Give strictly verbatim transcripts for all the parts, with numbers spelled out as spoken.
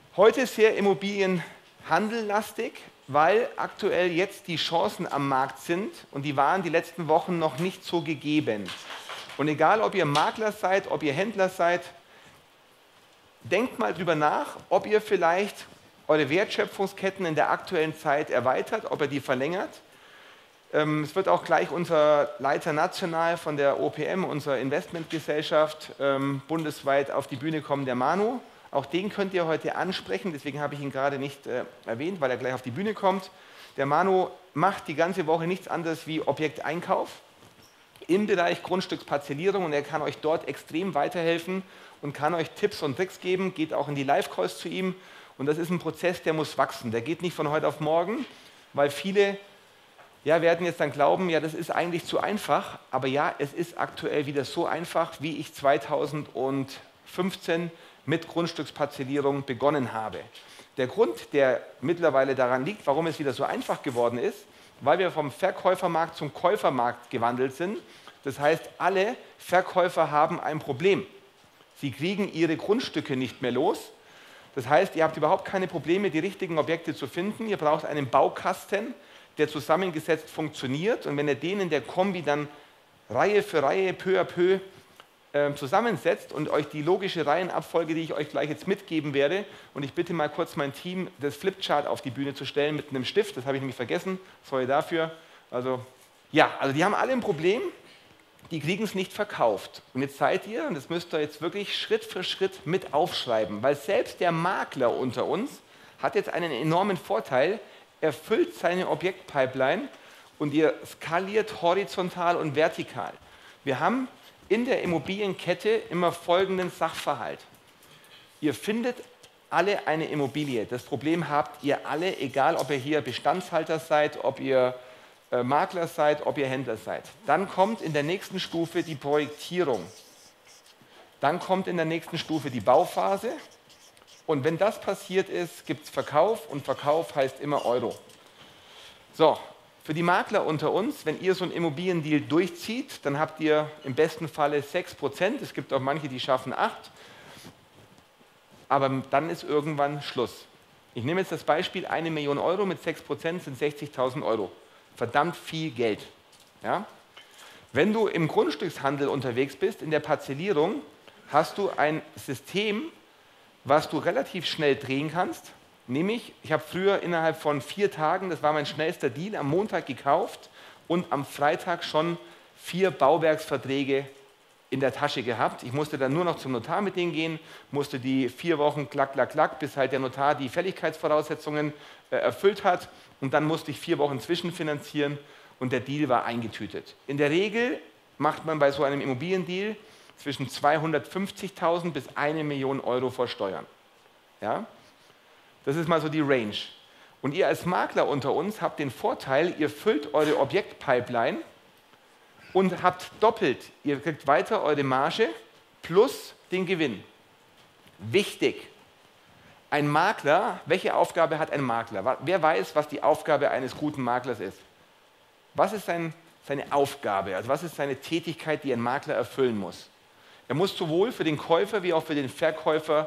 Heute sehr immobilienhandellastig, weil aktuell jetzt die Chancen am Markt sind und die waren die letzten Wochen noch nicht so gegeben. Und egal, ob ihr Makler seid, ob ihr Händler seid, denkt mal drüber nach, ob ihr vielleicht eure Wertschöpfungsketten in der aktuellen Zeit erweitert, ob ihr die verlängert. Ähm, es wird auch gleich unser Leiter national von der O P M, unserer Investmentgesellschaft, ähm, bundesweit auf die Bühne kommen, der Manu. Auch den könnt ihr heute ansprechen, deswegen habe ich ihn gerade nicht äh, erwähnt, weil er gleich auf die Bühne kommt. Der Manu macht die ganze Woche nichts anderes wie Objekteinkauf im Bereich Grundstücksparzellierung und er kann euch dort extrem weiterhelfen und kann euch Tipps und Tricks geben, geht auch in die Live-Calls zu ihm und das ist ein Prozess, der muss wachsen, der geht nicht von heute auf morgen, weil viele ja, werden jetzt dann glauben, ja, das ist eigentlich zu einfach, aber ja, es ist aktuell wieder so einfach, wie ich zweitausendfünfzehn mit Grundstücksparzellierung begonnen habe. Der Grund, der mittlerweile daran liegt, warum es wieder so einfach geworden ist, weil wir vom Verkäufermarkt zum Käufermarkt gewandelt sind. Das heißt, alle Verkäufer haben ein Problem. Sie kriegen ihre Grundstücke nicht mehr los. Das heißt, ihr habt überhaupt keine Probleme, die richtigen Objekte zu finden. Ihr braucht einen Baukasten, der zusammengesetzt funktioniert. Und wenn ihr den in der Kombi dann Reihe für Reihe, peu à peu äh, zusammensetzt und euch die logische Reihenabfolge, die ich euch gleich jetzt mitgeben werde, und ich bitte mal kurz mein Team, das Flipchart auf die Bühne zu stellen mit einem Stift, das habe ich nämlich vergessen, sorry dafür. Also, ja, also die haben alle ein Problem, die kriegen es nicht verkauft. Und jetzt seid ihr, und das müsst ihr jetzt wirklich Schritt für Schritt mit aufschreiben, weil selbst der Makler unter uns hat jetzt einen enormen Vorteil, er füllt seine Objektpipeline und ihr skaliert horizontal und vertikal. Wir haben in der Immobilienkette immer folgenden Sachverhalt. Ihr findet alle eine Immobilie. Das Problem habt ihr alle, egal ob ihr hier Bestandshalter seid, ob ihr äh, Makler seid, ob ihr Händler seid. Dann kommt in der nächsten Stufe die Projektierung. Dann kommt in der nächsten Stufe die Bauphase. Und wenn das passiert ist, gibt es Verkauf und Verkauf heißt immer Euro. So, für die Makler unter uns, wenn ihr so einen Immobiliendeal durchzieht, dann habt ihr im besten Falle sechs Prozent. Es gibt auch manche, die schaffen acht Prozent. Aber dann ist irgendwann Schluss. Ich nehme jetzt das Beispiel, eine Million Euro mit sechs Prozent sind sechzigtausend Euro. Verdammt viel Geld. Ja? Wenn du im Grundstückshandel unterwegs bist, in der Parzellierung, hast du ein System, was du relativ schnell drehen kannst, nämlich, ich habe früher innerhalb von vier Tagen, das war mein schnellster Deal, am Montag gekauft und am Freitag schon vier Bauwerksverträge in der Tasche gehabt. Ich musste dann nur noch zum Notar mit denen gehen, musste die vier Wochen klack, klack, klack, bis halt der Notar die Fälligkeitsvoraussetzungen äh, erfüllt hat und dann musste ich vier Wochen zwischenfinanzieren und der Deal war eingetütet. In der Regel macht man bei so einem Immobiliendeal zwischen zweihundertfünfzigtausend bis eine Million Euro vor Steuern. Ja? Das ist mal so die Range. Und ihr als Makler unter uns habt den Vorteil, ihr füllt eure Objektpipeline und habt doppelt. Ihr kriegt weiter eure Marge plus den Gewinn. Wichtig. Ein Makler, welche Aufgabe hat ein Makler? Wer weiß, was die Aufgabe eines guten Maklers ist? Was ist sein, seine Aufgabe? Also was ist seine Tätigkeit, die ein Makler erfüllen muss? Er muss sowohl für den Käufer wie auch für den Verkäufer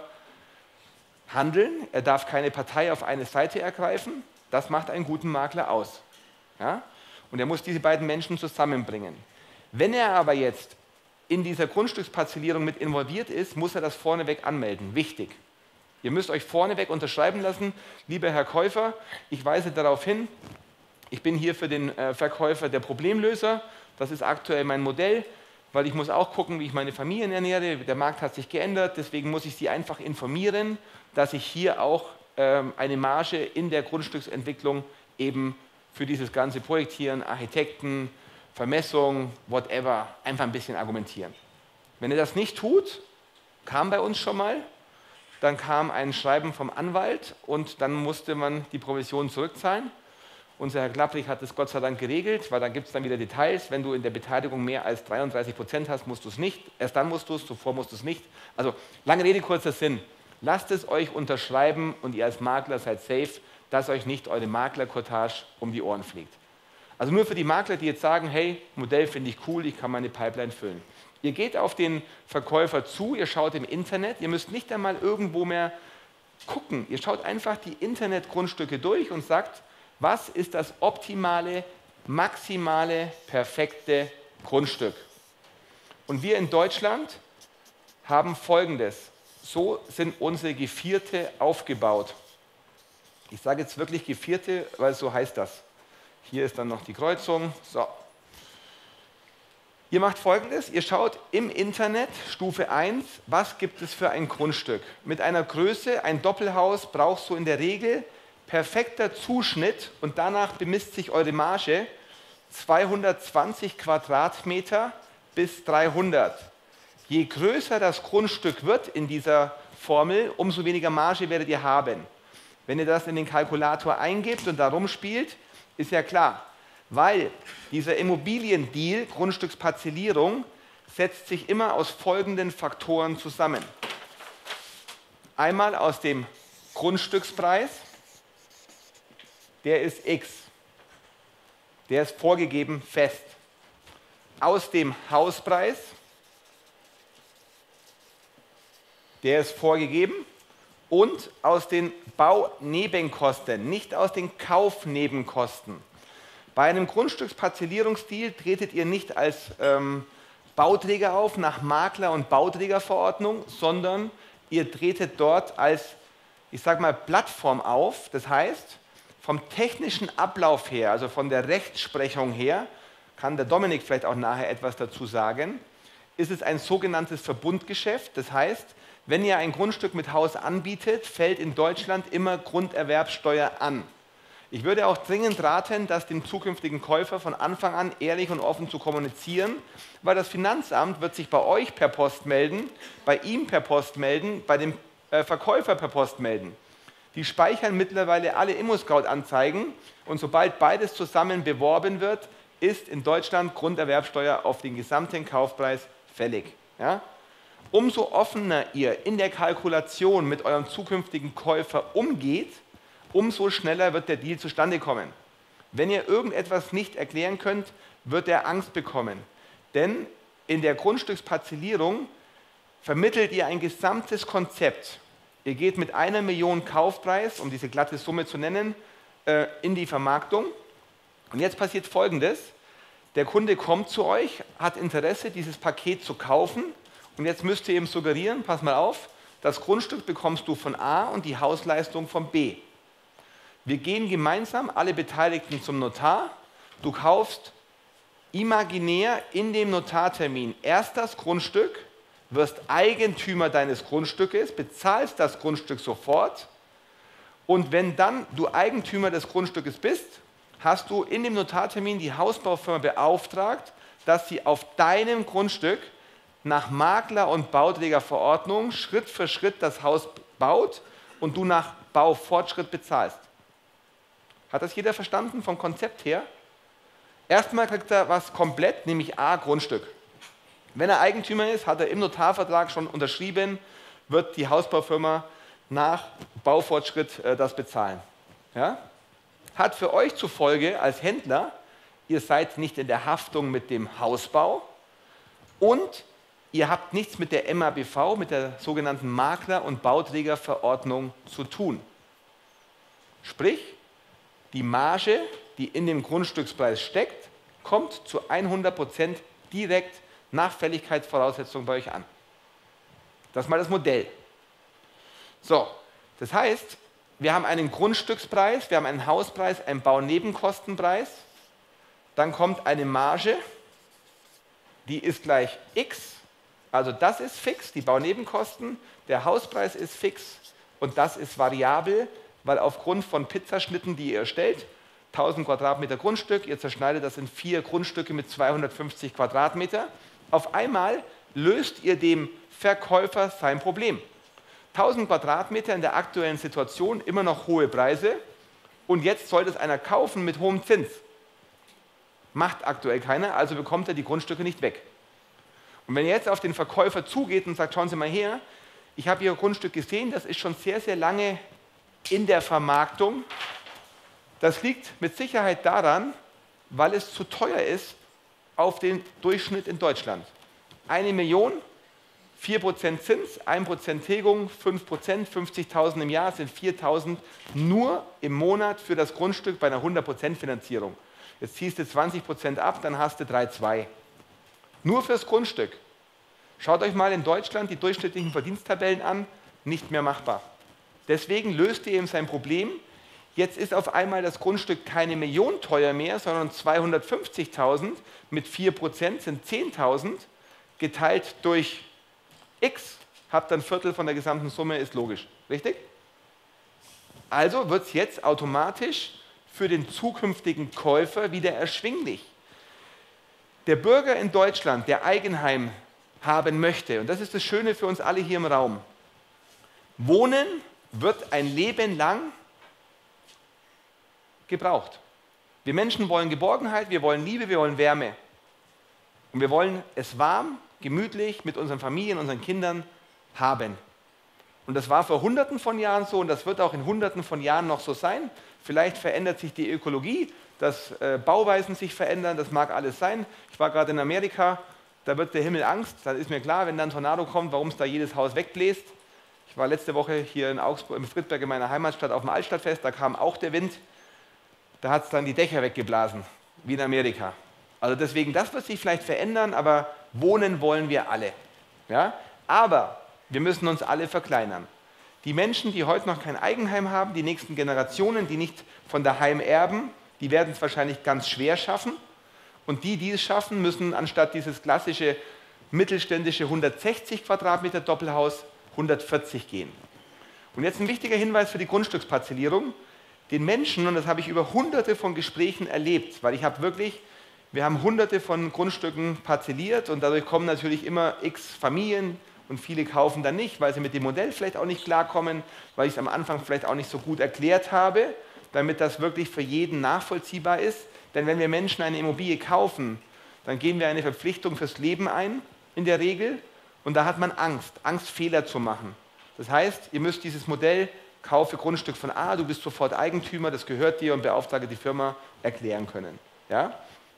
handeln. Er darf keine Partei auf eine Seite ergreifen. Das macht einen guten Makler aus. Ja? Und er muss diese beiden Menschen zusammenbringen. Wenn er aber jetzt in dieser Grundstücksparzellierung mit involviert ist, muss er das vorneweg anmelden. Wichtig. Ihr müsst euch vorneweg unterschreiben lassen, lieber Herr Käufer, ich weise darauf hin, ich bin hier für den äh, Verkäufer der Problemlöser. Das ist aktuell mein Modell, weil ich muss auch gucken, wie ich meine Familien ernähre. Der Markt hat sich geändert, deswegen muss ich Sie einfach informieren, dass ich hier auch ähm, eine Marge in der Grundstücksentwicklung eben für dieses ganze Projektieren, Architekten, Vermessung, whatever, einfach ein bisschen argumentieren. Wenn ihr das nicht tut, kam bei uns schon mal, dann kam ein Schreiben vom Anwalt und dann musste man die Provision zurückzahlen. Unser Herr Klapprich hat das Gott sei Dank geregelt, weil da gibt es dann wieder Details. Wenn du in der Beteiligung mehr als dreiunddreißig Prozent hast, musst du es nicht. Erst dann musst du es, zuvor musst du es nicht. Also, lange Rede, kurzer Sinn. Lasst es euch unterschreiben und ihr als Makler seid safe, dass euch nicht eure Maklercottage um die Ohren fliegt. Also nur für die Makler, die jetzt sagen, hey, Modell finde ich cool, ich kann meine Pipeline füllen. Ihr geht auf den Verkäufer zu, ihr schaut im Internet, ihr müsst nicht einmal irgendwo mehr gucken. Ihr schaut einfach die Internetgrundstücke durch und sagt, was ist das optimale, maximale, perfekte Grundstück. Und wir in Deutschland haben Folgendes. So sind unsere Gevierte aufgebaut. Ich sage jetzt wirklich Gevierte, weil so heißt das. Hier ist dann noch die Kreuzung. So. Ihr macht Folgendes, ihr schaut im Internet, Stufe eins, was gibt es für ein Grundstück. Mit einer Größe, ein Doppelhaus brauchst du in der Regel perfekter Zuschnitt und danach bemisst sich eure Marge zweihundertzwanzig Quadratmeter bis dreihundert. Je größer das Grundstück wird in dieser Formel, umso weniger Marge werdet ihr haben. Wenn ihr das in den Kalkulator eingebt und da rumspielt, ist ja klar, weil dieser Immobiliendeal, Grundstücksparzellierung, setzt sich immer aus folgenden Faktoren zusammen. Einmal aus dem Grundstückspreis, der ist X, der ist vorgegeben fest. Aus dem Hauspreis, der ist vorgegeben, und aus den Baunebenkosten, nicht aus den Kaufnebenkosten. Bei einem Grundstücksparzellierungsdeal tretet ihr nicht als ähm, Bauträger auf nach Makler- und Bauträgerverordnung, sondern ihr tretet dort als, ich sage mal, Plattform auf. Das heißt, vom technischen Ablauf her, also von der Rechtsprechung her, kann der Dominik vielleicht auch nachher etwas dazu sagen, ist es ein sogenanntes Verbundgeschäft. Das heißt, wenn ihr ein Grundstück mit Haus anbietet, fällt in Deutschland immer Grunderwerbsteuer an. Ich würde auch dringend raten, das dem zukünftigen Käufer von Anfang an ehrlich und offen zu kommunizieren, weil das Finanzamt wird sich bei euch per Post melden, bei ihm per Post melden, bei dem äh, Verkäufer per Post melden. Die speichern mittlerweile alle ImmoScout-Anzeigen und sobald beides zusammen beworben wird, ist in Deutschland Grunderwerbsteuer auf den gesamten Kaufpreis fällig. Ja? Umso offener ihr in der Kalkulation mit eurem zukünftigen Käufer umgeht, umso schneller wird der Deal zustande kommen. Wenn ihr irgendetwas nicht erklären könnt, wird er Angst bekommen. Denn in der Grundstücksparzellierung vermittelt ihr ein gesamtes Konzept. Ihr geht mit einer Million Kaufpreis, um diese glatte Summe zu nennen, in die Vermarktung. Und jetzt passiert Folgendes. Der Kunde kommt zu euch, hat Interesse, dieses Paket zu kaufen. Und jetzt müsst ihr ihm suggerieren, pass mal auf, das Grundstück bekommst du von A und die Hausleistung von B. Wir gehen gemeinsam, alle Beteiligten, zum Notar. Du kaufst imaginär in dem Notartermin erst das Grundstück, wirst Eigentümer deines Grundstückes, bezahlst das Grundstück sofort und wenn dann du Eigentümer des Grundstückes bist, hast du in dem Notartermin die Hausbaufirma beauftragt, dass sie auf deinem Grundstück nach Makler- und Bauträgerverordnung Schritt für Schritt das Haus baut und du nach Baufortschritt bezahlst. Hat das jeder verstanden vom Konzept her? Erstmal kriegt er was komplett, nämlich A, Grundstück. Wenn er Eigentümer ist, hat er im Notarvertrag schon unterschrieben, wird die Hausbaufirma nach Baufortschritt äh, das bezahlen. Ja? Hat für euch zur Folge als Händler, ihr seid nicht in der Haftung mit dem Hausbau und ihr habt nichts mit der M A B V, mit der sogenannten Makler- und Bauträgerverordnung zu tun. Sprich, die Marge, die in dem Grundstückspreis steckt, kommt zu hundert Prozent direkt nach Fälligkeitsvoraussetzung bei euch an. Das ist mal das Modell. So, das heißt, wir haben einen Grundstückspreis, wir haben einen Hauspreis, einen Baunebenkostenpreis, dann kommt eine Marge, die ist gleich X, also das ist fix, die Baunebenkosten, der Hauspreis ist fix und das ist variabel, weil aufgrund von Pizzaschnitten, die ihr erstellt, tausend Quadratmeter Grundstück, ihr zerschneidet das in vier Grundstücke mit zweihundertfünfzig Quadratmeter, auf einmal löst ihr dem Verkäufer sein Problem. tausend Quadratmeter in der aktuellen Situation, immer noch hohe Preise und jetzt soll das einer kaufen mit hohem Zins. Macht aktuell keiner, also bekommt er die Grundstücke nicht weg. Und wenn ihr jetzt auf den Verkäufer zugeht und sagt, schauen Sie mal her, ich habe Ihr Grundstück gesehen, das ist schon sehr, sehr lange in der Vermarktung. Das liegt mit Sicherheit daran, weil es zu teuer ist auf den Durchschnitt in Deutschland. Eine Million vier Prozent Zins, ein Prozent Tilgung, fünf Prozent, fünfzigtausend im Jahr sind viertausend nur im Monat für das Grundstück bei einer hundert Prozent Finanzierung. Jetzt ziehst du zwanzig Prozent ab, dann hast du drei Komma zwei. Nur fürs Grundstück. Schaut euch mal in Deutschland die durchschnittlichen Verdiensttabellen an, nicht mehr machbar. Deswegen löst ihr eben sein Problem. Jetzt ist auf einmal das Grundstück keine Million teuer mehr, sondern zweihundertfünfzigtausend mit vier Prozent sind zehntausend, geteilt durch X, habt ein Viertel von der gesamten Summe, ist logisch. Richtig? Also wird es jetzt automatisch für den zukünftigen Käufer wieder erschwinglich. Der Bürger in Deutschland, der Eigenheim haben möchte, und das ist das Schöne für uns alle hier im Raum, Wohnen wird ein Leben lang gebraucht. Wir Menschen wollen Geborgenheit, wir wollen Liebe, wir wollen Wärme. Und wir wollen es warm, gemütlich mit unseren Familien, unseren Kindern haben. Und das war vor Hunderten von Jahren so und das wird auch in Hunderten von Jahren noch so sein. Vielleicht verändert sich die Ökologie, dass äh, Bauweisen sich verändern, das mag alles sein. Ich war gerade in Amerika, da wird der Himmel Angst. Dann ist mir klar, wenn dann ein Tornado kommt, warum es da jedes Haus wegbläst. Ich war letzte Woche hier in Augsburg, im Friedberg in meiner Heimatstadt auf dem Altstadtfest, da kam auch der Wind. Da hat es dann die Dächer weggeblasen, wie in Amerika. Also deswegen, das wird sich vielleicht verändern, aber wohnen wollen wir alle. Ja? Aber wir müssen uns alle verkleinern. Die Menschen, die heute noch kein Eigenheim haben, die nächsten Generationen, die nicht von daheim erben, die werden es wahrscheinlich ganz schwer schaffen. Und die, die es schaffen, müssen anstatt dieses klassische mittelständische hundertsechzig Quadratmeter Doppelhaus hundertvierzig gehen. Und jetzt ein wichtiger Hinweis für die Grundstücksparzellierung. Den Menschen, und das habe ich über hunderte von Gesprächen erlebt, weil ich habe wirklich, wir haben hunderte von Grundstücken parzelliert und dadurch kommen natürlich immer x Familien und viele kaufen dann nicht, weil sie mit dem Modell vielleicht auch nicht klarkommen, weil ich es am Anfang vielleicht auch nicht so gut erklärt habe, damit das wirklich für jeden nachvollziehbar ist. Denn wenn wir Menschen eine Immobilie kaufen, dann gehen wir eine Verpflichtung fürs Leben ein, in der Regel, und da hat man Angst, Angst Fehler zu machen. Das heißt, ihr müsst dieses Modell, kaufe Grundstück von A, du bist sofort Eigentümer, das gehört dir und beauftrage die Firma, erklären können. Ja?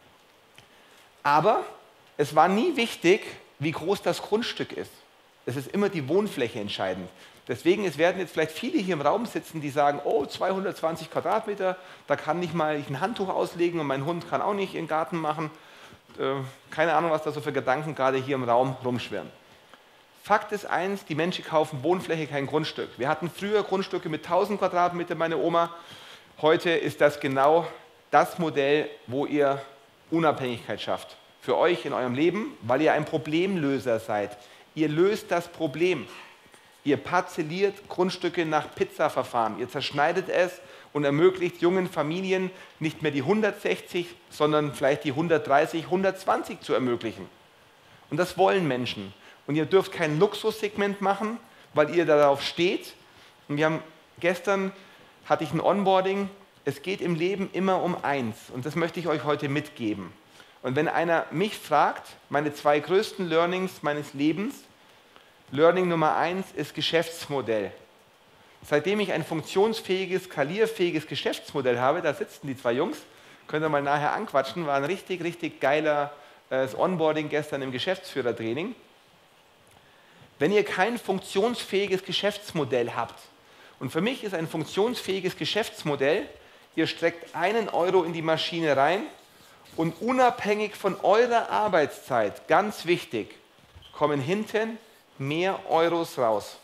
Aber es war nie wichtig, wie groß das Grundstück ist. Es ist immer die Wohnfläche entscheidend. Deswegen, es werden jetzt vielleicht viele hier im Raum sitzen, die sagen, oh, zweihundertzwanzig Quadratmeter, da kann nicht mal ich ein Handtuch auslegen und mein Hund kann auch nicht in den Garten machen. Äh, keine Ahnung, was da so für Gedanken gerade hier im Raum rumschwirren. Fakt ist eins, die Menschen kaufen Wohnfläche, kein Grundstück. Wir hatten früher Grundstücke mit tausend Quadratmeter, meine Oma. Heute ist das genau das Modell, wo ihr Unabhängigkeit schafft. Für euch in eurem Leben, weil ihr ein Problemlöser seid. Ihr löst das Problem. Ihr parzelliert Grundstücke nach Pizza-Verfahren. Ihr zerschneidet es und ermöglicht jungen Familien nicht mehr die hundertsechzig, sondern vielleicht die hundertdreißig, hundertzwanzig zu ermöglichen. Und das wollen Menschen. Und ihr dürft kein Luxussegment machen, weil ihr darauf steht. Und wir haben gestern hatte ich ein Onboarding. Es geht im Leben immer um eins. Und das möchte ich euch heute mitgeben. Und wenn einer mich fragt, meine zwei größten Learnings meines Lebens, Learning Nummer eins ist Geschäftsmodell. Seitdem ich ein funktionsfähiges, skalierfähiges Geschäftsmodell habe, da sitzen die zwei Jungs, könnt ihr mal nachher anquatschen, war ein richtig, richtig geiler äh, Onboarding gestern im Geschäftsführertraining. Wenn ihr kein funktionsfähiges Geschäftsmodell habt, und für mich ist ein funktionsfähiges Geschäftsmodell, ihr streckt einen Euro in die Maschine rein und unabhängig von eurer Arbeitszeit, ganz wichtig, kommen hinten mehr Euros raus.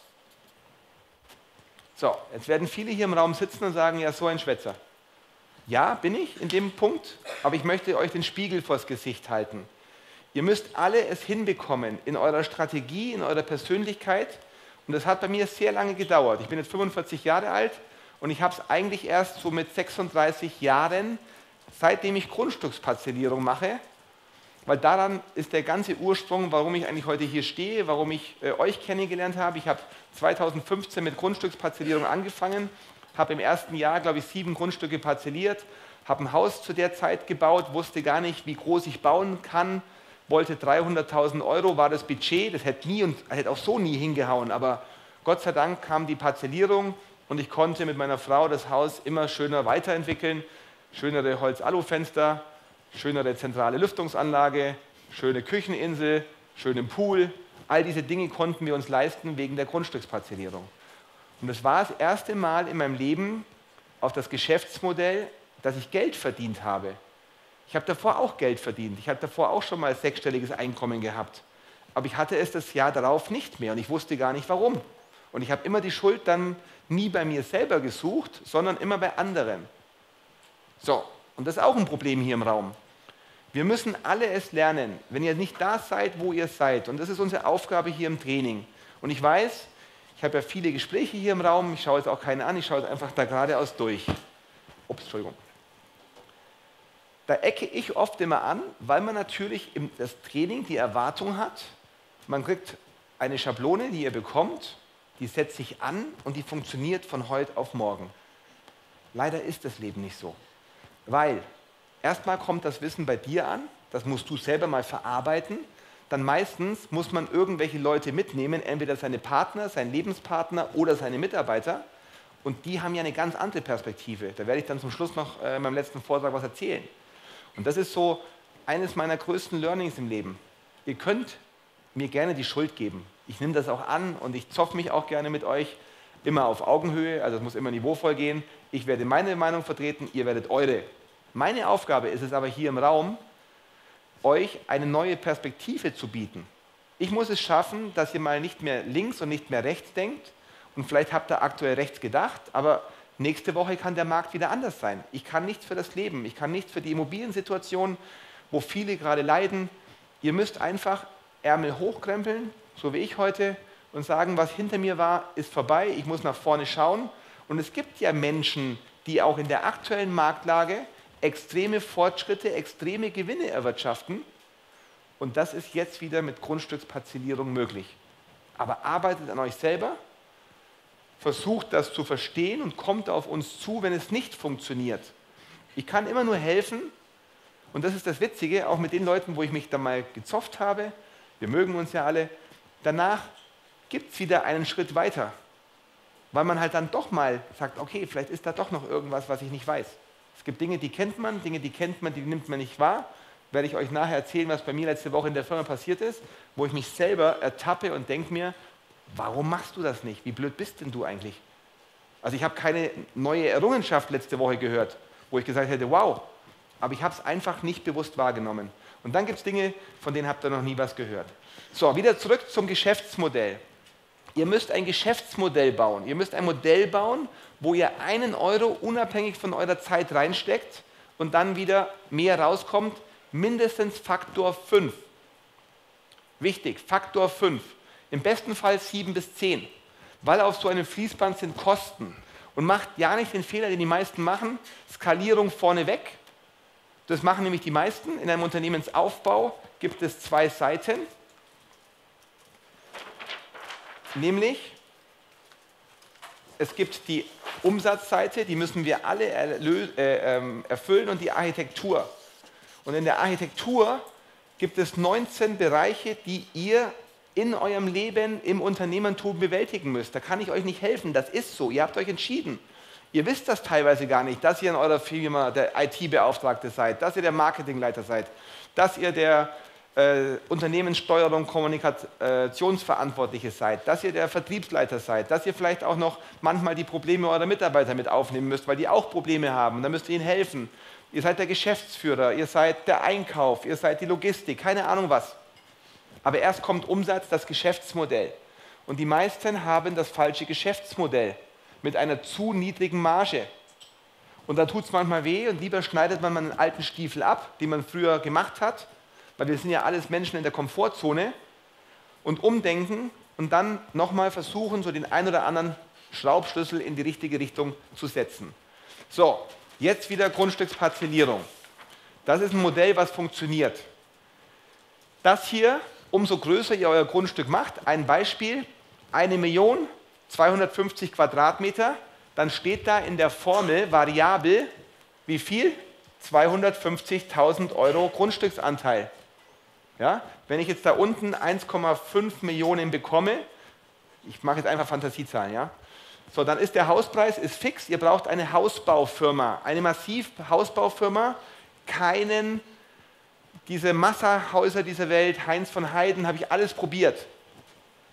So, jetzt werden viele hier im Raum sitzen und sagen, ja, so ein Schwätzer. Ja, bin ich in dem Punkt, aber ich möchte euch den Spiegel vors Gesicht halten. Ihr müsst alle es hinbekommen in eurer Strategie, in eurer Persönlichkeit. Und das hat bei mir sehr lange gedauert. Ich bin jetzt fünfundvierzig Jahre alt und ich habe es eigentlich erst so mit sechsunddreißig Jahren, seitdem ich Grundstücksparzellierung mache, weil daran ist der ganze Ursprung, warum ich eigentlich heute hier stehe, warum ich äh, euch kennengelernt habe. Ich habe zweitausendfünfzehn mit Grundstücksparzellierung angefangen, habe im ersten Jahr, glaube ich, sieben Grundstücke parzelliert, habe ein Haus zu der Zeit gebaut, wusste gar nicht, wie groß ich bauen kann, wollte dreihunderttausend Euro, war das Budget, das hätte nie und hätte auch so nie hingehauen, aber Gott sei Dank kam die Parzellierung und ich konnte mit meiner Frau das Haus immer schöner weiterentwickeln, schönere Holz-Alu-Fenster, schönere zentrale Lüftungsanlage, schöne Kücheninsel, schönen Pool, All diese Dinge konnten wir uns leisten wegen der Grundstücksparzellierung. Und das war das erste Mal in meinem Leben auf das Geschäftsmodell, dass ich Geld verdient habe. Ich habe davor auch Geld verdient. Ich hatte davor auch schon mal sechsstelliges Einkommen gehabt. Aber ich hatte es das Jahr darauf nicht mehr und ich wusste gar nicht warum. Und ich habe immer die Schuld dann nie bei mir selber gesucht, sondern immer bei anderen. So, und das ist auch ein Problem hier im Raum. Wir müssen alle es lernen, wenn ihr nicht da seid, wo ihr seid. Und das ist unsere Aufgabe hier im Training. Und ich weiß, ich habe ja viele Gespräche hier im Raum, ich schaue jetzt auch keine an, ich schaue jetzt einfach da geradeaus durch. Ups, Entschuldigung. Da ecke ich oft immer an, weil man natürlich im das Training die Erwartung hat, man kriegt eine Schablone, die ihr bekommt, die setzt sich an und die funktioniert von heute auf morgen. Leider ist das Leben nicht so. Weil erstmal kommt das Wissen bei dir an, das musst du selber mal verarbeiten. Dann meistens muss man irgendwelche Leute mitnehmen, entweder seine Partner, sein Lebenspartner oder seine Mitarbeiter. Und die haben ja eine ganz andere Perspektive. Da werde ich dann zum Schluss noch äh, in meinem letzten Vortrag was erzählen. Und das ist so eines meiner größten Learnings im Leben. Ihr könnt mir gerne die Schuld geben. Ich nehme das auch an und ich zopfe mich auch gerne mit euch. Immer auf Augenhöhe, also es muss immer niveauvoll gehen. Ich werde meine Meinung vertreten, ihr werdet eure. Meine Aufgabe ist es aber hier im Raum, euch eine neue Perspektive zu bieten. Ich muss es schaffen, dass ihr mal nicht mehr links und nicht mehr rechts denkt und vielleicht habt ihr aktuell rechts gedacht, aber nächste Woche kann der Markt wieder anders sein. Ich kann nichts für das Leben, ich kann nichts für die Immobiliensituation, wo viele gerade leiden. Ihr müsst einfach Ärmel hochkrempeln, so wie ich heute, und sagen, was hinter mir war, ist vorbei, ich muss nach vorne schauen. Und es gibt ja Menschen, die auch in der aktuellen Marktlage extreme Fortschritte, extreme Gewinne erwirtschaften. Und das ist jetzt wieder mit Grundstücksparzellierung möglich. Aber arbeitet an euch selber, versucht das zu verstehen und kommt auf uns zu, wenn es nicht funktioniert. Ich kann immer nur helfen, und das ist das Witzige, auch mit den Leuten, wo ich mich da mal gezofft habe, wir mögen uns ja alle, danach gibt es wieder einen Schritt weiter, weil man halt dann doch mal sagt, okay, vielleicht ist da doch noch irgendwas, was ich nicht weiß. Es gibt Dinge, die kennt man, Dinge, die kennt man, die nimmt man nicht wahr. Werde ich euch nachher erzählen, was bei mir letzte Woche in der Firma passiert ist, wo ich mich selber ertappe und denke mir, warum machst du das nicht? Wie blöd bist denn du eigentlich? Also ich habe keine neue Errungenschaft letzte Woche gehört, wo ich gesagt hätte, wow, aber ich habe es einfach nicht bewusst wahrgenommen. Und dann gibt es Dinge, von denen habt ihr noch nie was gehört. So, wieder zurück zum Geschäftsmodell. Ihr müsst ein Geschäftsmodell bauen. Ihr müsst ein Modell bauen, wo ihr einen Euro unabhängig von eurer Zeit reinsteckt und dann wieder mehr rauskommt, mindestens Faktor fünf. Wichtig, Faktor fünf. Im besten Fall sieben bis zehn. Weil auf so einem Fließband sind Kosten. Und macht ja nicht den Fehler, den die meisten machen, Skalierung vorneweg. Das machen nämlich die meisten. In einem Unternehmensaufbau gibt es zwei Seiten. Nämlich, es gibt die Umsatzseite, die müssen wir alle erfüllen, und die Architektur. Und in der Architektur gibt es neunzehn Bereiche, die ihr in eurem Leben, im Unternehmertum bewältigen müsst. Da kann ich euch nicht helfen, das ist so, ihr habt euch entschieden. Ihr wisst das teilweise gar nicht, dass ihr in eurer Firma der I T-Beauftragte seid, dass ihr der Marketingleiter seid, dass ihr der äh, Unternehmenssteuerung, Kommunikationsverantwortliche seid, dass ihr der Vertriebsleiter seid, dass ihr vielleicht auch noch manchmal die Probleme eurer Mitarbeiter mit aufnehmen müsst, weil die auch Probleme haben, dann müsst ihr ihnen helfen. Ihr seid der Geschäftsführer, ihr seid der Einkauf, ihr seid die Logistik, keine Ahnung was. Aber erst kommt Umsatz, das Geschäftsmodell. Und die meisten haben das falsche Geschäftsmodell mit einer zu niedrigen Marge. Und da tut es manchmal weh und lieber schneidet man mal einen alten Stiefel ab, den man früher gemacht hat, weil wir sind ja alles Menschen in der Komfortzone, und umdenken und dann nochmal versuchen, so den ein oder anderen Schraubschlüssel in die richtige Richtung zu setzen. So, jetzt wieder Grundstücksparzellierung. Das ist ein Modell, was funktioniert. Das hier, umso größer ihr euer Grundstück macht, ein Beispiel, eine Million zweihundertfünfzig Quadratmeter, dann steht da in der Formel variabel, wie viel? zweihundertfünfzigtausend Euro Grundstücksanteil. Ja? Wenn ich jetzt da unten eins Komma fünf Millionen bekomme, ich mache jetzt einfach Fantasiezahlen, ja? So, dann ist der Hauspreis ist fix, ihr braucht eine Hausbaufirma, eine massiv Hausbaufirma, keinen, diese Massahäuser dieser Welt, Heinz von Heiden, habe ich alles probiert.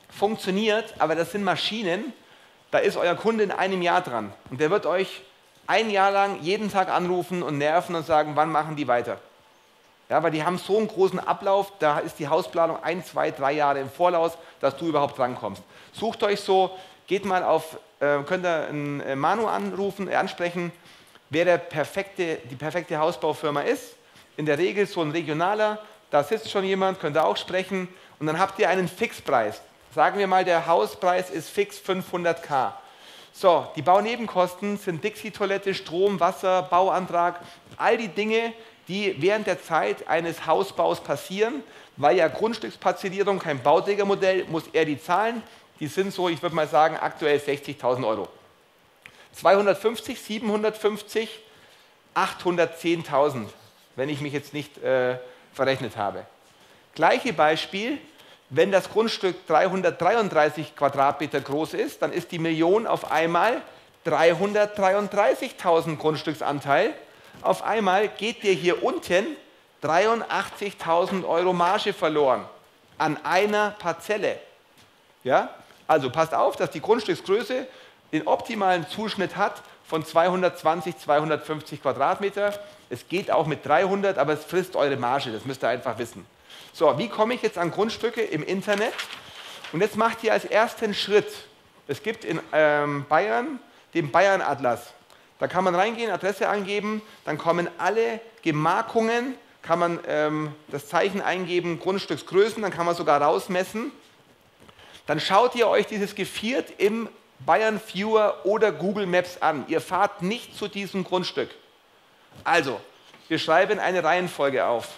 funktioniert, aber das sind Maschinen, da ist euer Kunde in einem Jahr dran. Und der wird euch ein Jahr lang jeden Tag anrufen und nerven und sagen, wann machen die weiter. Ja, weil die haben so einen großen Ablauf, da ist die Hausplanung ein, zwei, drei Jahre im Vorlauf, dass du überhaupt drankommst. Sucht euch so, geht mal auf, äh, könnt ihr einen äh, Manu anrufen, äh, ansprechen, wer der perfekte, die perfekte Hausbaufirma ist. In der Regel so ein regionaler, da sitzt schon jemand, könnt ihr auch sprechen und dann habt ihr einen Fixpreis. Sagen wir mal, der Hauspreis ist fix fünfhunderttausend. So, die Baunebenkosten sind Dixie-Toilette, Strom, Wasser, Bauantrag, all die Dinge, die während der Zeit eines Hausbaus passieren, weil ja Grundstücksparzellierung kein Bauträgermodell, muss er die zahlen. Die sind so, ich würde mal sagen, aktuell sechzigtausend Euro. zweihundertfünfzig, siebenhundertfünfzig, achthundertzehntausend, wenn ich mich jetzt nicht äh, verrechnet habe. Gleiche Beispiel, wenn das Grundstück dreihundertdreiunddreißig Quadratmeter groß ist, dann ist die Million auf einmal dreihundertdreiunddreißigtausend Grundstücksanteil. Auf einmal geht dir hier unten dreiundachtzigtausend Euro Marge verloren an einer Parzelle. Ja? Also passt auf, dass die Grundstücksgröße den optimalen Zuschnitt hat von zweihundertzwanzig, zweihundertfünfzig Quadratmeter. Es geht auch mit dreihundert, aber es frisst eure Marge, das müsst ihr einfach wissen. So, wie komme ich jetzt an Grundstücke im Internet? Und jetzt macht ihr als ersten Schritt, es gibt in ähm, Bayern den Bayern-Atlas. Da kann man reingehen, Adresse angeben, dann kommen alle Gemarkungen, kann man ähm, das Zeichen eingeben, Grundstücksgrößen, dann kann man sogar rausmessen. Dann schaut ihr euch dieses Geviert im Bayern Viewer oder Google Maps an. Ihr fahrt nicht zu diesem Grundstück. Also, wir schreiben eine Reihenfolge auf.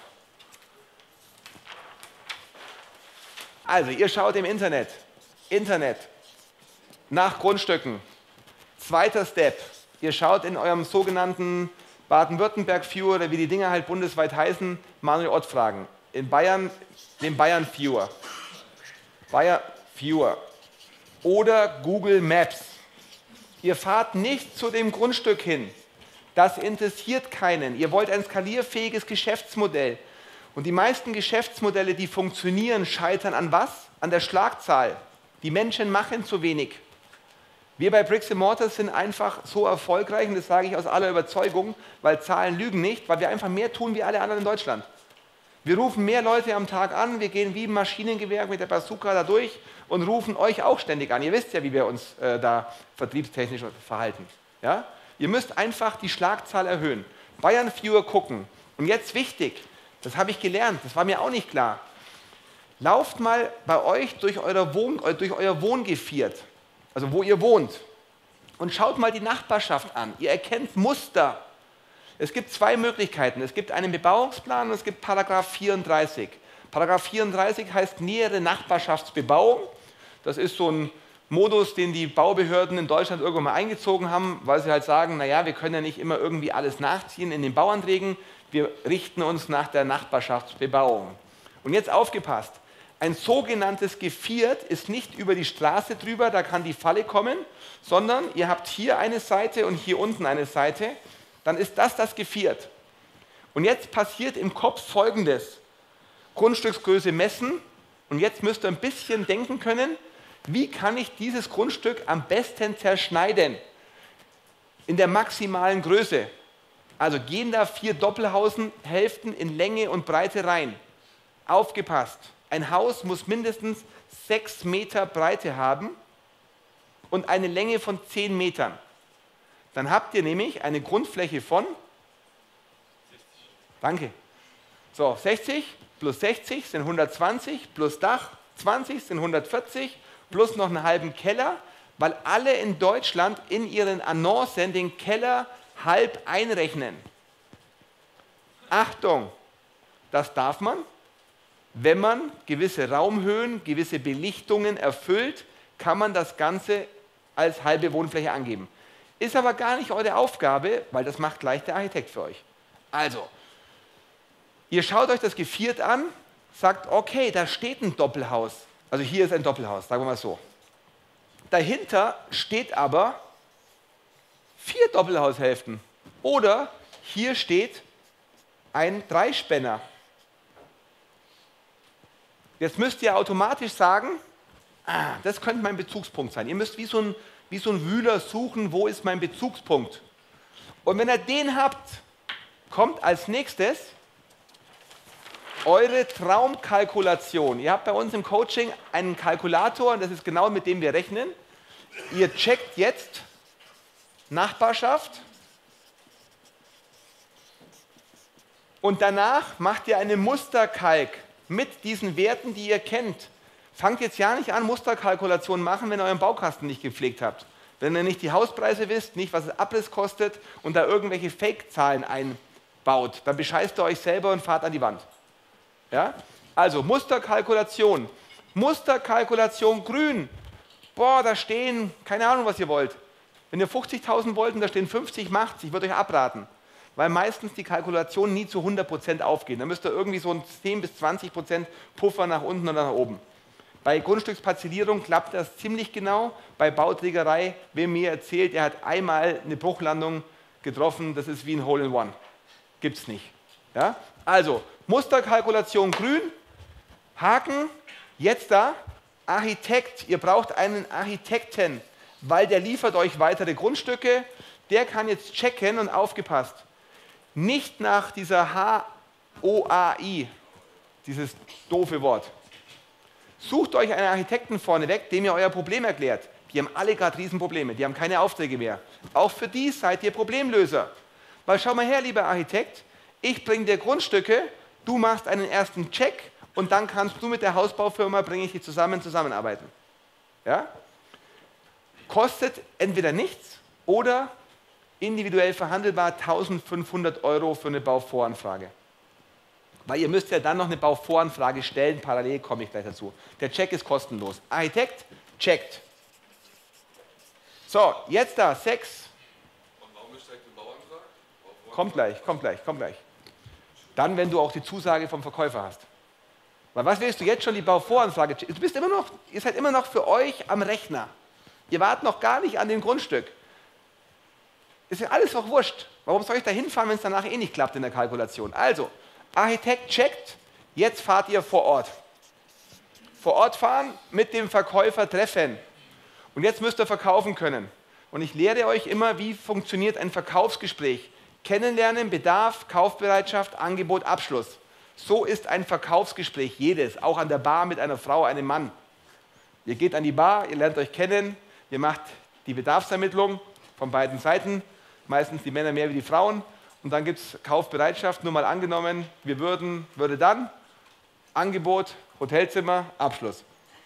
Also, ihr schaut im Internet, Internet, nach Grundstücken. Zweiter Step. Ihr schaut in eurem sogenannten Baden-Württemberg-Viewer oder wie die Dinger halt bundesweit heißen, Manuel Ott fragen. In Bayern, den Bayern-Viewer. Bayern-Viewer. Oder Google Maps. Ihr fahrt nicht zu dem Grundstück hin. Das interessiert keinen. Ihr wollt ein skalierfähiges Geschäftsmodell. Und die meisten Geschäftsmodelle, die funktionieren, scheitern an was? An der Schlagzahl. Die Menschen machen zu wenig. Wir bei Bricks and Mortar sind einfach so erfolgreich, und das sage ich aus aller Überzeugung, weil Zahlen lügen nicht, weil wir einfach mehr tun wie alle anderen in Deutschland. Wir rufen mehr Leute am Tag an, wir gehen wie ein Maschinengewehr mit der Bazooka da durch und rufen euch auch ständig an. Ihr wisst ja, wie wir uns äh, da vertriebstechnisch verhalten. Ja? Ihr müsst einfach die Schlagzahl erhöhen. Bayern Viewer gucken. Und jetzt wichtig, das habe ich gelernt, das war mir auch nicht klar. Lauft mal bei euch durch, euer Wohn, durch euer Wohngeviert. Also wo ihr wohnt, und schaut mal die Nachbarschaft an. Ihr erkennt Muster. Es gibt zwei Möglichkeiten. Es gibt einen Bebauungsplan und es gibt Paragraph vierunddreißig. Paragraph vierunddreißig heißt nähere Nachbarschaftsbebauung. Das ist so ein Modus, den die Baubehörden in Deutschland irgendwann mal eingezogen haben, weil sie halt sagen, naja, wir können ja nicht immer irgendwie alles nachziehen in den Bauanträgen. Wir richten uns nach der Nachbarschaftsbebauung. Und jetzt aufgepasst. Ein sogenanntes Geviert ist nicht über die Straße drüber, da kann die Falle kommen, sondern ihr habt hier eine Seite und hier unten eine Seite, dann ist das das Geviert. Und jetzt passiert im Kopf Folgendes. Grundstücksgröße messen und jetzt müsst ihr ein bisschen denken können, wie kann ich dieses Grundstück am besten zerschneiden? In der maximalen Größe. Also gehen da vier Doppelhausenhälften in Länge und Breite rein. Aufgepasst. Ein Haus muss mindestens sechs Meter Breite haben und eine Länge von zehn Metern. Dann habt ihr nämlich eine Grundfläche von Danke. So, sechzig plus sechzig sind hundertzwanzig, plus Dach zwanzig sind hundertvierzig, plus noch einen halben Keller, weil alle in Deutschland in ihren Annoncen den Keller halb einrechnen. Achtung, das darf man. Wenn man gewisse Raumhöhen, gewisse Belichtungen erfüllt, kann man das Ganze als halbe Wohnfläche angeben. Ist aber gar nicht eure Aufgabe, weil das macht gleich der Architekt für euch. Also, ihr schaut euch das Geviert an, sagt, okay, da steht ein Doppelhaus. Also hier ist ein Doppelhaus, sagen wir mal so. Dahinter steht aber vier Doppelhaushälften. Oder hier steht ein Dreispänner. Jetzt müsst ihr automatisch sagen, ah, das könnte mein Bezugspunkt sein. Ihr müsst wie so, ein, wie so ein Wühler suchen, wo ist mein Bezugspunkt. Und wenn ihr den habt, kommt als nächstes eure Traumkalkulation. Ihr habt bei uns im Coaching einen Kalkulator, und das ist genau mit dem wir rechnen. Ihr checkt jetzt Nachbarschaft und danach macht ihr eine Musterkalk mit diesen Werten, die ihr kennt. Fangt jetzt ja nicht an, Musterkalkulationen machen, wenn ihr euren Baukasten nicht gepflegt habt. Wenn ihr nicht die Hauspreise wisst, nicht was Abriss kostet und da irgendwelche Fake-Zahlen einbaut, dann bescheißt ihr euch selber und fahrt an die Wand. Ja? Also Musterkalkulation. Musterkalkulation grün. Boah, da stehen, keine Ahnung, was ihr wollt. Wenn ihr fünfzigtausend wollt und da stehen fünfzig, macht's. Ich würde euch abraten. Weil meistens die Kalkulationen nie zu hundert Prozent aufgehen. Da müsst ihr irgendwie so ein zehn bis zwanzig Prozent Puffer nach unten oder nach oben. Bei Grundstücksparzellierung klappt das ziemlich genau. Bei Bauträgerei, wer mir erzählt, er hat einmal eine Bruchlandung getroffen, das ist wie ein Hole-in-One. Gibt es nicht. Ja? Also, Musterkalkulation grün, Haken, jetzt da, Architekt, ihr braucht einen Architekten, weil der liefert euch weitere Grundstücke, der kann jetzt checken und aufgepasst. Nicht nach dieser H O A I, dieses doofe Wort. Sucht euch einen Architekten vorneweg, dem ihr euer Problem erklärt. Die haben alle gerade Riesenprobleme, die haben keine Aufträge mehr. Auch für die seid ihr Problemlöser. Weil schau mal her, lieber Architekt, ich bringe dir Grundstücke, du machst einen ersten Check und dann kannst du mit der Hausbaufirma, bringe ich die zusammen, zusammenarbeiten. Ja? Kostet entweder nichts oder individuell verhandelbar eintausendfünfhundert Euro für eine Bauvoranfrage. Weil ihr müsst ja dann noch eine Bauvoranfrage stellen, parallel komme ich gleich dazu. Der Check ist kostenlos. Architekt checkt. So, jetzt da, sechs. Und warum gesteigte Bauantrag? Kommt gleich, kommt gleich, kommt gleich. Dann, wenn du auch die Zusage vom Verkäufer hast. Weil was willst du jetzt schon die Bauvoranfrage? Du bist immer noch, ihr seid immer noch für euch am Rechner. Ihr wart noch gar nicht an dem Grundstück. Ist ja alles noch wurscht. Warum soll ich da hinfahren, wenn es danach eh nicht klappt in der Kalkulation? Also, Architekt checkt, jetzt fahrt ihr vor Ort. Vor Ort fahren, mit dem Verkäufer treffen. Und jetzt müsst ihr verkaufen können. Und ich lehre euch immer, wie funktioniert ein Verkaufsgespräch. Kennenlernen, Bedarf, Kaufbereitschaft, Angebot, Abschluss. So ist ein Verkaufsgespräch jedes, auch an der Bar mit einer Frau, einem Mann. Ihr geht an die Bar, ihr lernt euch kennen, ihr macht die Bedarfsermittlung von beiden Seiten, meistens die Männer mehr wie die Frauen. Und dann gibt es Kaufbereitschaft, nur mal angenommen, wir würden, würde dann, Angebot, Hotelzimmer, Abschluss.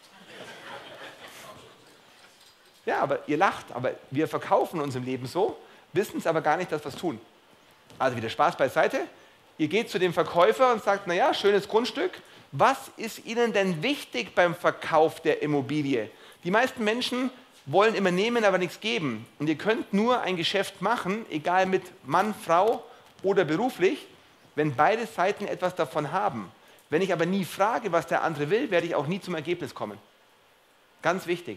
Ja, aber ihr lacht, aber wir verkaufen uns im Leben so, wissen es aber gar nicht, dass wir es tun. Also wieder Spaß beiseite. Ihr geht zu dem Verkäufer und sagt, naja, schönes Grundstück, was ist Ihnen denn wichtig beim Verkauf der Immobilie? Die meisten Menschen wollen immer nehmen, aber nichts geben. Und ihr könnt nur ein Geschäft machen, egal mit Mann, Frau oder beruflich, wenn beide Seiten etwas davon haben. Wenn ich aber nie frage, was der andere will, werde ich auch nie zum Ergebnis kommen. Ganz wichtig.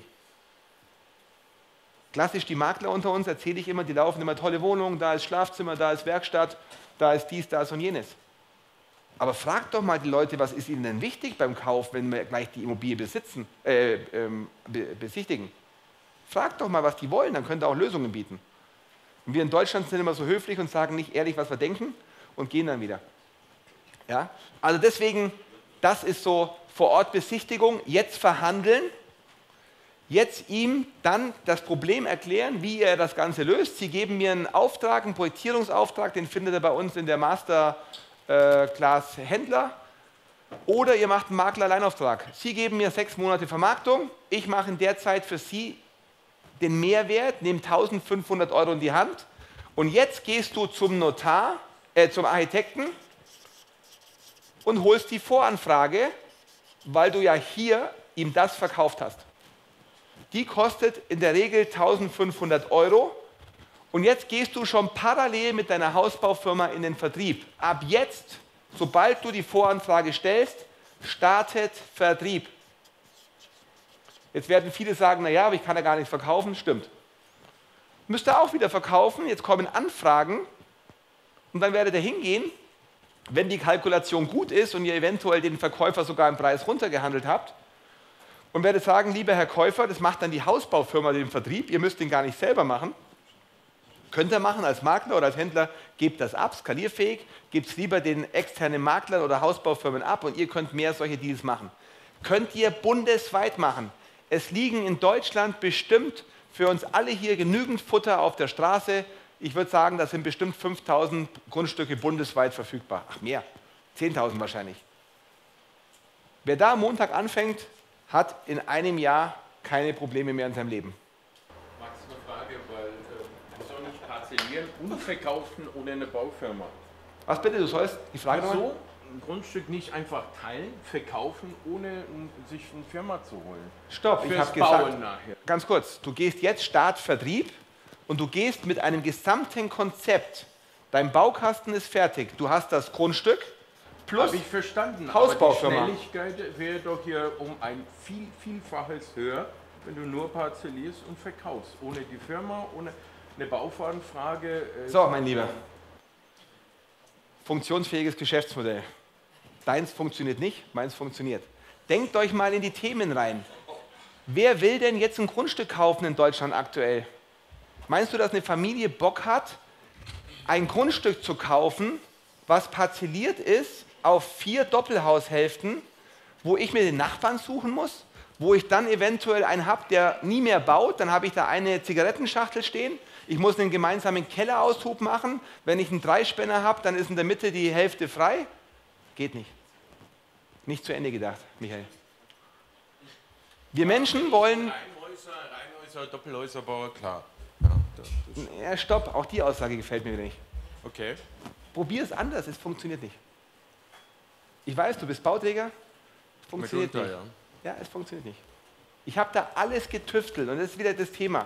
Klassisch die Makler unter uns, erzähle ich immer, die laufen immer tolle Wohnungen, da ist Schlafzimmer, da ist Werkstatt, da ist dies, das und jenes. Aber fragt doch mal die Leute, was ist ihnen denn wichtig beim Kauf, wenn wir gleich die Immobilie besitzen, äh, ähm, be besichtigen. Fragt doch mal, was die wollen, dann könnt ihr auch Lösungen bieten. Und wir in Deutschland sind immer so höflich und sagen nicht ehrlich, was wir denken und gehen dann wieder. Ja? Also deswegen, das ist so Vor-Ort-Besichtigung, jetzt verhandeln, jetzt ihm dann das Problem erklären, wie er das Ganze löst. Sie geben mir einen Auftrag, einen Projektierungsauftrag, den findet ihr bei uns in der Masterclass Händler. Oder ihr macht einen Makler-Alleinauftrag. Sie geben mir sechs Monate Vermarktung, ich mache in der Zeit für Sie den Mehrwert, nehme eintausendfünfhundert Euro in die Hand und jetzt gehst du zum Notar, äh, zum Architekten und holst die Voranfrage, weil du ja hier ihm das verkauft hast. Die kostet in der Regel eintausendfünfhundert Euro und jetzt gehst du schon parallel mit deiner Hausbaufirma in den Vertrieb. Ab jetzt, sobald du die Voranfrage stellst, startet Vertrieb. Jetzt werden viele sagen, naja, aber ich kann ja gar nichts verkaufen. Stimmt. Müsst ihr auch wieder verkaufen, jetzt kommen Anfragen und dann werdet ihr hingehen, wenn die Kalkulation gut ist und ihr eventuell den Verkäufer sogar im Preis runtergehandelt habt und werde sagen, lieber Herr Käufer, das macht dann die Hausbaufirma den Vertrieb, ihr müsst den gar nicht selber machen. Könnt ihr machen als Makler oder als Händler, gebt das ab, skalierfähig, gebt es lieber den externen Maklern oder Hausbaufirmen ab und ihr könnt mehr solche Deals machen. Könnt ihr bundesweit machen. Es liegen in Deutschland bestimmt für uns alle hier genügend Futter auf der Straße. Ich würde sagen, das sind bestimmt fünftausend Grundstücke bundesweit verfügbar. Ach mehr, zehntausend wahrscheinlich. Wer da am Montag anfängt, hat in einem Jahr keine Probleme mehr in seinem Leben. Max, eine Frage, weil äh, du sollst nicht parzellieren und verkaufen ohne eine Baufirma. Was bitte, du sollst die Frage Wieso nochmal? ein Grundstück nicht einfach teilen, verkaufen, ohne um, sich eine Firma zu holen? Stopp, ich Fürs habe Bauen gesagt, nachher. ganz kurz, du gehst jetzt Start Vertrieb und du gehst mit einem gesamten Konzept. Dein Baukasten ist fertig, du hast das Grundstück plus Habe ich verstanden, Hausbaufirma. aber die Schnelligkeit wäre doch hier um ein viel, Vielfaches höher, wenn du nur parzellierst und verkaufst. Ohne die Firma, ohne eine Bauvoranfrage. Äh, So, mein Lieber, funktionsfähiges Geschäftsmodell. Deins funktioniert nicht, meins funktioniert. Denkt euch mal in die Themen rein. Wer will denn jetzt ein Grundstück kaufen in Deutschland aktuell? Meinst du, dass eine Familie Bock hat, ein Grundstück zu kaufen, was parzelliert ist auf vier Doppelhaushälften, wo ich mir den Nachbarn suchen muss, wo ich dann eventuell einen habe, der nie mehr baut, dann habe ich da eine Zigarettenschachtel stehen, ich muss einen gemeinsamen Kelleraushub machen, wenn ich einen Dreispänner habe, dann ist in der Mitte die Hälfte frei. Geht nicht. Nicht zu Ende gedacht, Michael. Wir Menschen wollen... Reihenhäuser, Reihenhäuser, Doppelhäuserbauer, klar. Ja, das ist Ja, stopp, auch die Aussage gefällt mir wieder nicht. okay. Probier es anders, es funktioniert nicht. Ich weiß, du bist Bauträger, funktioniert Mitunter, nicht. Ja, es funktioniert nicht. Ich habe da alles getüftelt und das ist wieder das Thema.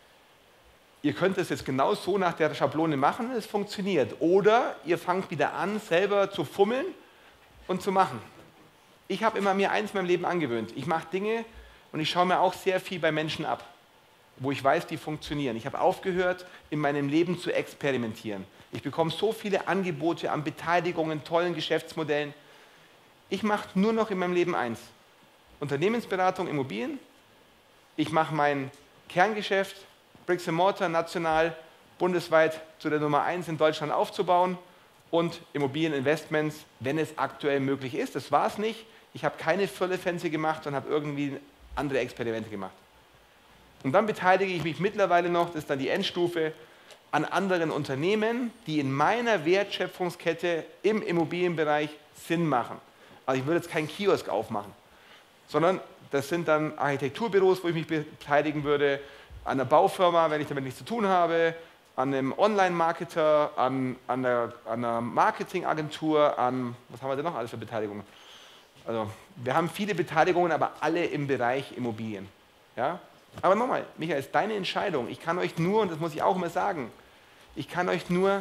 Ihr könnt es jetzt genau so nach der Schablone machen, es funktioniert. Oder ihr fangt wieder an, selber zu fummeln und zu machen. Ich habe immer mir eins in meinem Leben angewöhnt. Ich mache Dinge und ich schaue mir auch sehr viel bei Menschen ab, wo ich weiß, die funktionieren. Ich habe aufgehört, in meinem Leben zu experimentieren. Ich bekomme so viele Angebote an Beteiligungen, tollen Geschäftsmodellen. Ich mache nur noch in meinem Leben eins. Unternehmensberatung, Immobilien. Ich mache mein Kerngeschäft, Bricks and Mortar, national, bundesweit zu der Nummer eins in Deutschland aufzubauen und Immobilieninvestments, wenn es aktuell möglich ist. Das war es nicht. Ich habe keine Firlefanz gemacht und habe irgendwie andere Experimente gemacht. Und dann beteilige ich mich mittlerweile noch, das ist dann die Endstufe, an anderen Unternehmen, die in meiner Wertschöpfungskette im Immobilienbereich Sinn machen. Also ich würde jetzt keinen Kiosk aufmachen, sondern das sind dann Architekturbüros, wo ich mich beteiligen würde, an einer Baufirma, wenn ich damit nichts zu tun habe, an einem Online-Marketer, an, an, einer, an einer Marketingagentur, an, was haben wir denn noch alles für Beteiligungen? Also wir haben viele Beteiligungen, aber alle im Bereich Immobilien. Ja? Aber nochmal, Michael, es ist deine Entscheidung. Ich kann euch nur, und das muss ich auch immer sagen, ich kann euch nur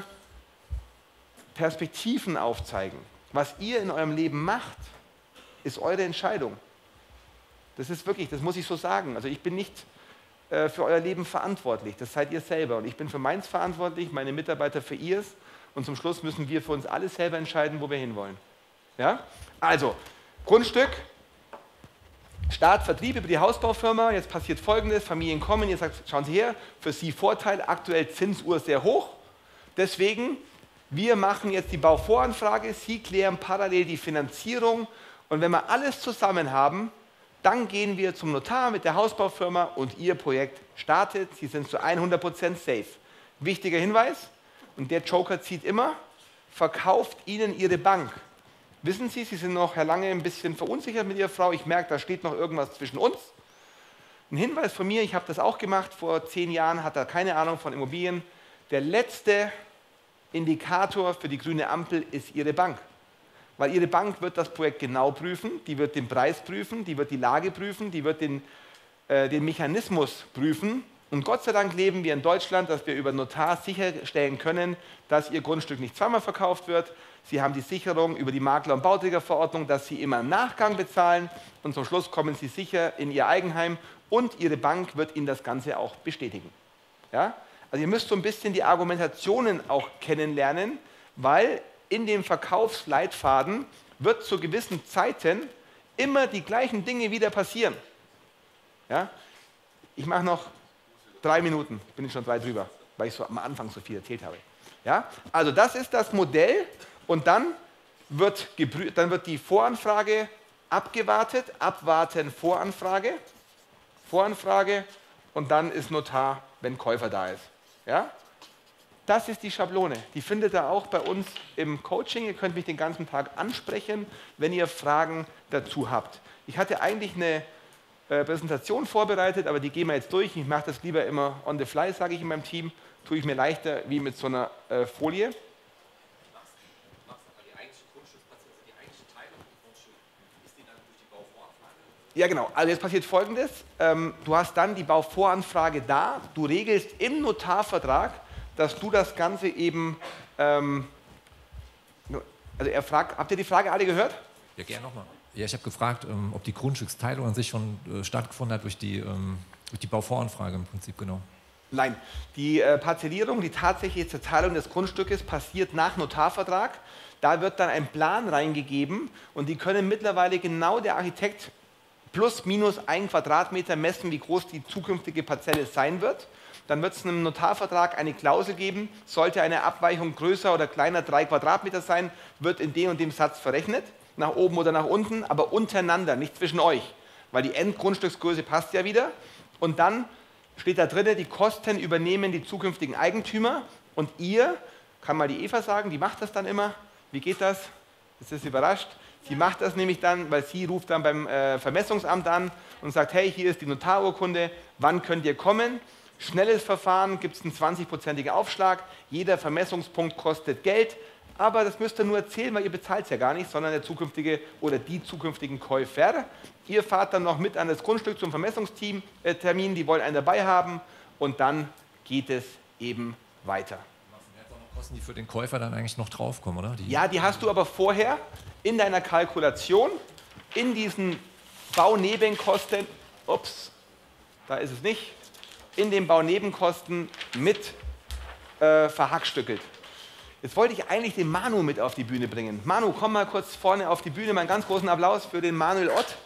Perspektiven aufzeigen. Was ihr in eurem Leben macht, ist eure Entscheidung. Das ist wirklich, das muss ich so sagen. Also ich bin nicht äh, für euer Leben verantwortlich, das seid ihr selber. Und ich bin für meins verantwortlich, meine Mitarbeiter für ihrs. Und zum Schluss müssen wir für uns alle selber entscheiden, wo wir hinwollen. Ja? Also, Grundstück, Start, Vertrieb über die Hausbaufirma, jetzt passiert Folgendes, Familien kommen, ihr sagt, schauen Sie her, für Sie Vorteil, aktuell Zinsuhr sehr hoch, deswegen, wir machen jetzt die Bauvoranfrage, Sie klären parallel die Finanzierung und wenn wir alles zusammen haben, dann gehen wir zum Notar mit der Hausbaufirma und Ihr Projekt startet, Sie sind zu hundert Prozent safe. Wichtiger Hinweis, und der Joker zieht immer, verkauft Ihnen Ihre Bank. Wissen Sie, Sie sind noch, Herr Lange, ein bisschen verunsichert mit Ihrer Frau. Ich merke, da steht noch irgendwas zwischen uns. Ein Hinweis von mir, ich habe das auch gemacht, vor zehn Jahren, hat er keine Ahnung von Immobilien. Der letzte Indikator für die grüne Ampel ist Ihre Bank. Weil Ihre Bank wird das Projekt genau prüfen, die wird den Preis prüfen, die wird die Lage prüfen, die wird den, äh, den Mechanismus prüfen. Und Gott sei Dank leben wir in Deutschland, dass wir über Notar sicherstellen können, dass Ihr Grundstück nicht zweimal verkauft wird. Sie haben die Sicherung über die Makler- und Bauträgerverordnung, dass Sie immer im Nachgang bezahlen und zum Schluss kommen Sie sicher in Ihr Eigenheim und Ihre Bank wird Ihnen das Ganze auch bestätigen. Ja? Also ihr müsst so ein bisschen die Argumentationen auch kennenlernen, weil in dem Verkaufsleitfaden wird zu gewissen Zeiten immer die gleichen Dinge wieder passieren. Ja? Ich mache noch drei Minuten, bin ich schon drei drüber, weil ich so am Anfang so viel erzählt habe. Ja? Also das ist das Modell und dann wird, dann wird die Voranfrage abgewartet, abwarten, Voranfrage, Voranfrage und dann ist Notar, wenn Käufer da ist. Ja? Das ist die Schablone. Die findet ihr auch bei uns im Coaching. Ihr könnt mich den ganzen Tag ansprechen, wenn ihr Fragen dazu habt. Ich hatte eigentlich eine äh, Präsentation vorbereitet, aber die gehen wir jetzt durch. Ich mache das lieber immer on the fly, sage ich in meinem Team. Tue ich mir leichter wie mit so einer äh, Folie. Ja, genau. Also jetzt passiert Folgendes. Ähm, du hast dann die Bauvoranfrage da. Du regelst im Notarvertrag, dass du das Ganze eben... Ähm, also er fragt, habt ihr die Frage alle gehört? Ja, gerne nochmal. Ja, ich habe gefragt, ähm, ob die Grundstücksteilung an sich schon äh, stattgefunden hat durch die, ähm, durch die Bauvoranfrage im Prinzip, genau. Nein, die äh, Parzellierung, die tatsächliche Zerteilung des Grundstückes passiert nach Notarvertrag. Da wird dann ein Plan reingegeben und die können mittlerweile genau der Architekt plus minus ein Quadratmeter messen, wie groß die zukünftige Parzelle sein wird. Dann wird es in einem Notarvertrag eine Klausel geben, sollte eine Abweichung größer oder kleiner drei Quadratmeter sein, wird in dem und dem Satz verrechnet, nach oben oder nach unten, aber untereinander, nicht zwischen euch, weil die Endgrundstücksgröße passt ja wieder. Und dann steht da drin, die Kosten übernehmen die zukünftigen Eigentümer und ihr, kann mal die Eva sagen, die macht das dann immer. Wie geht das? Ist das überrascht? Sie macht das nämlich dann, weil sie ruft dann beim äh, Vermessungsamt an und sagt, hey, hier ist die Notarurkunde, wann könnt ihr kommen? Schnelles Verfahren, gibt es einen zwanzigprozentigen Aufschlag, jeder Vermessungspunkt kostet Geld, aber das müsst ihr nur erzählen, weil ihr bezahlt es ja gar nicht, sondern der zukünftige oder die zukünftigen Käufer. Ihr fahrt dann noch mit an das Grundstück zum Vermessungstermin, äh, die wollen einen dabei haben und dann geht es eben weiter. Kosten, die für den Käufer dann eigentlich noch draufkommen, oder? Die ja, die hast du aber vorher in deiner Kalkulation, in diesen Baunebenkosten, ups, da ist es nicht, in den Baunebenkosten mit äh, verhackstückelt. Jetzt wollte ich eigentlich den Manu mit auf die Bühne bringen. Manu, komm mal kurz vorne auf die Bühne, mal einen ganz großen Applaus für den Manuel Ott.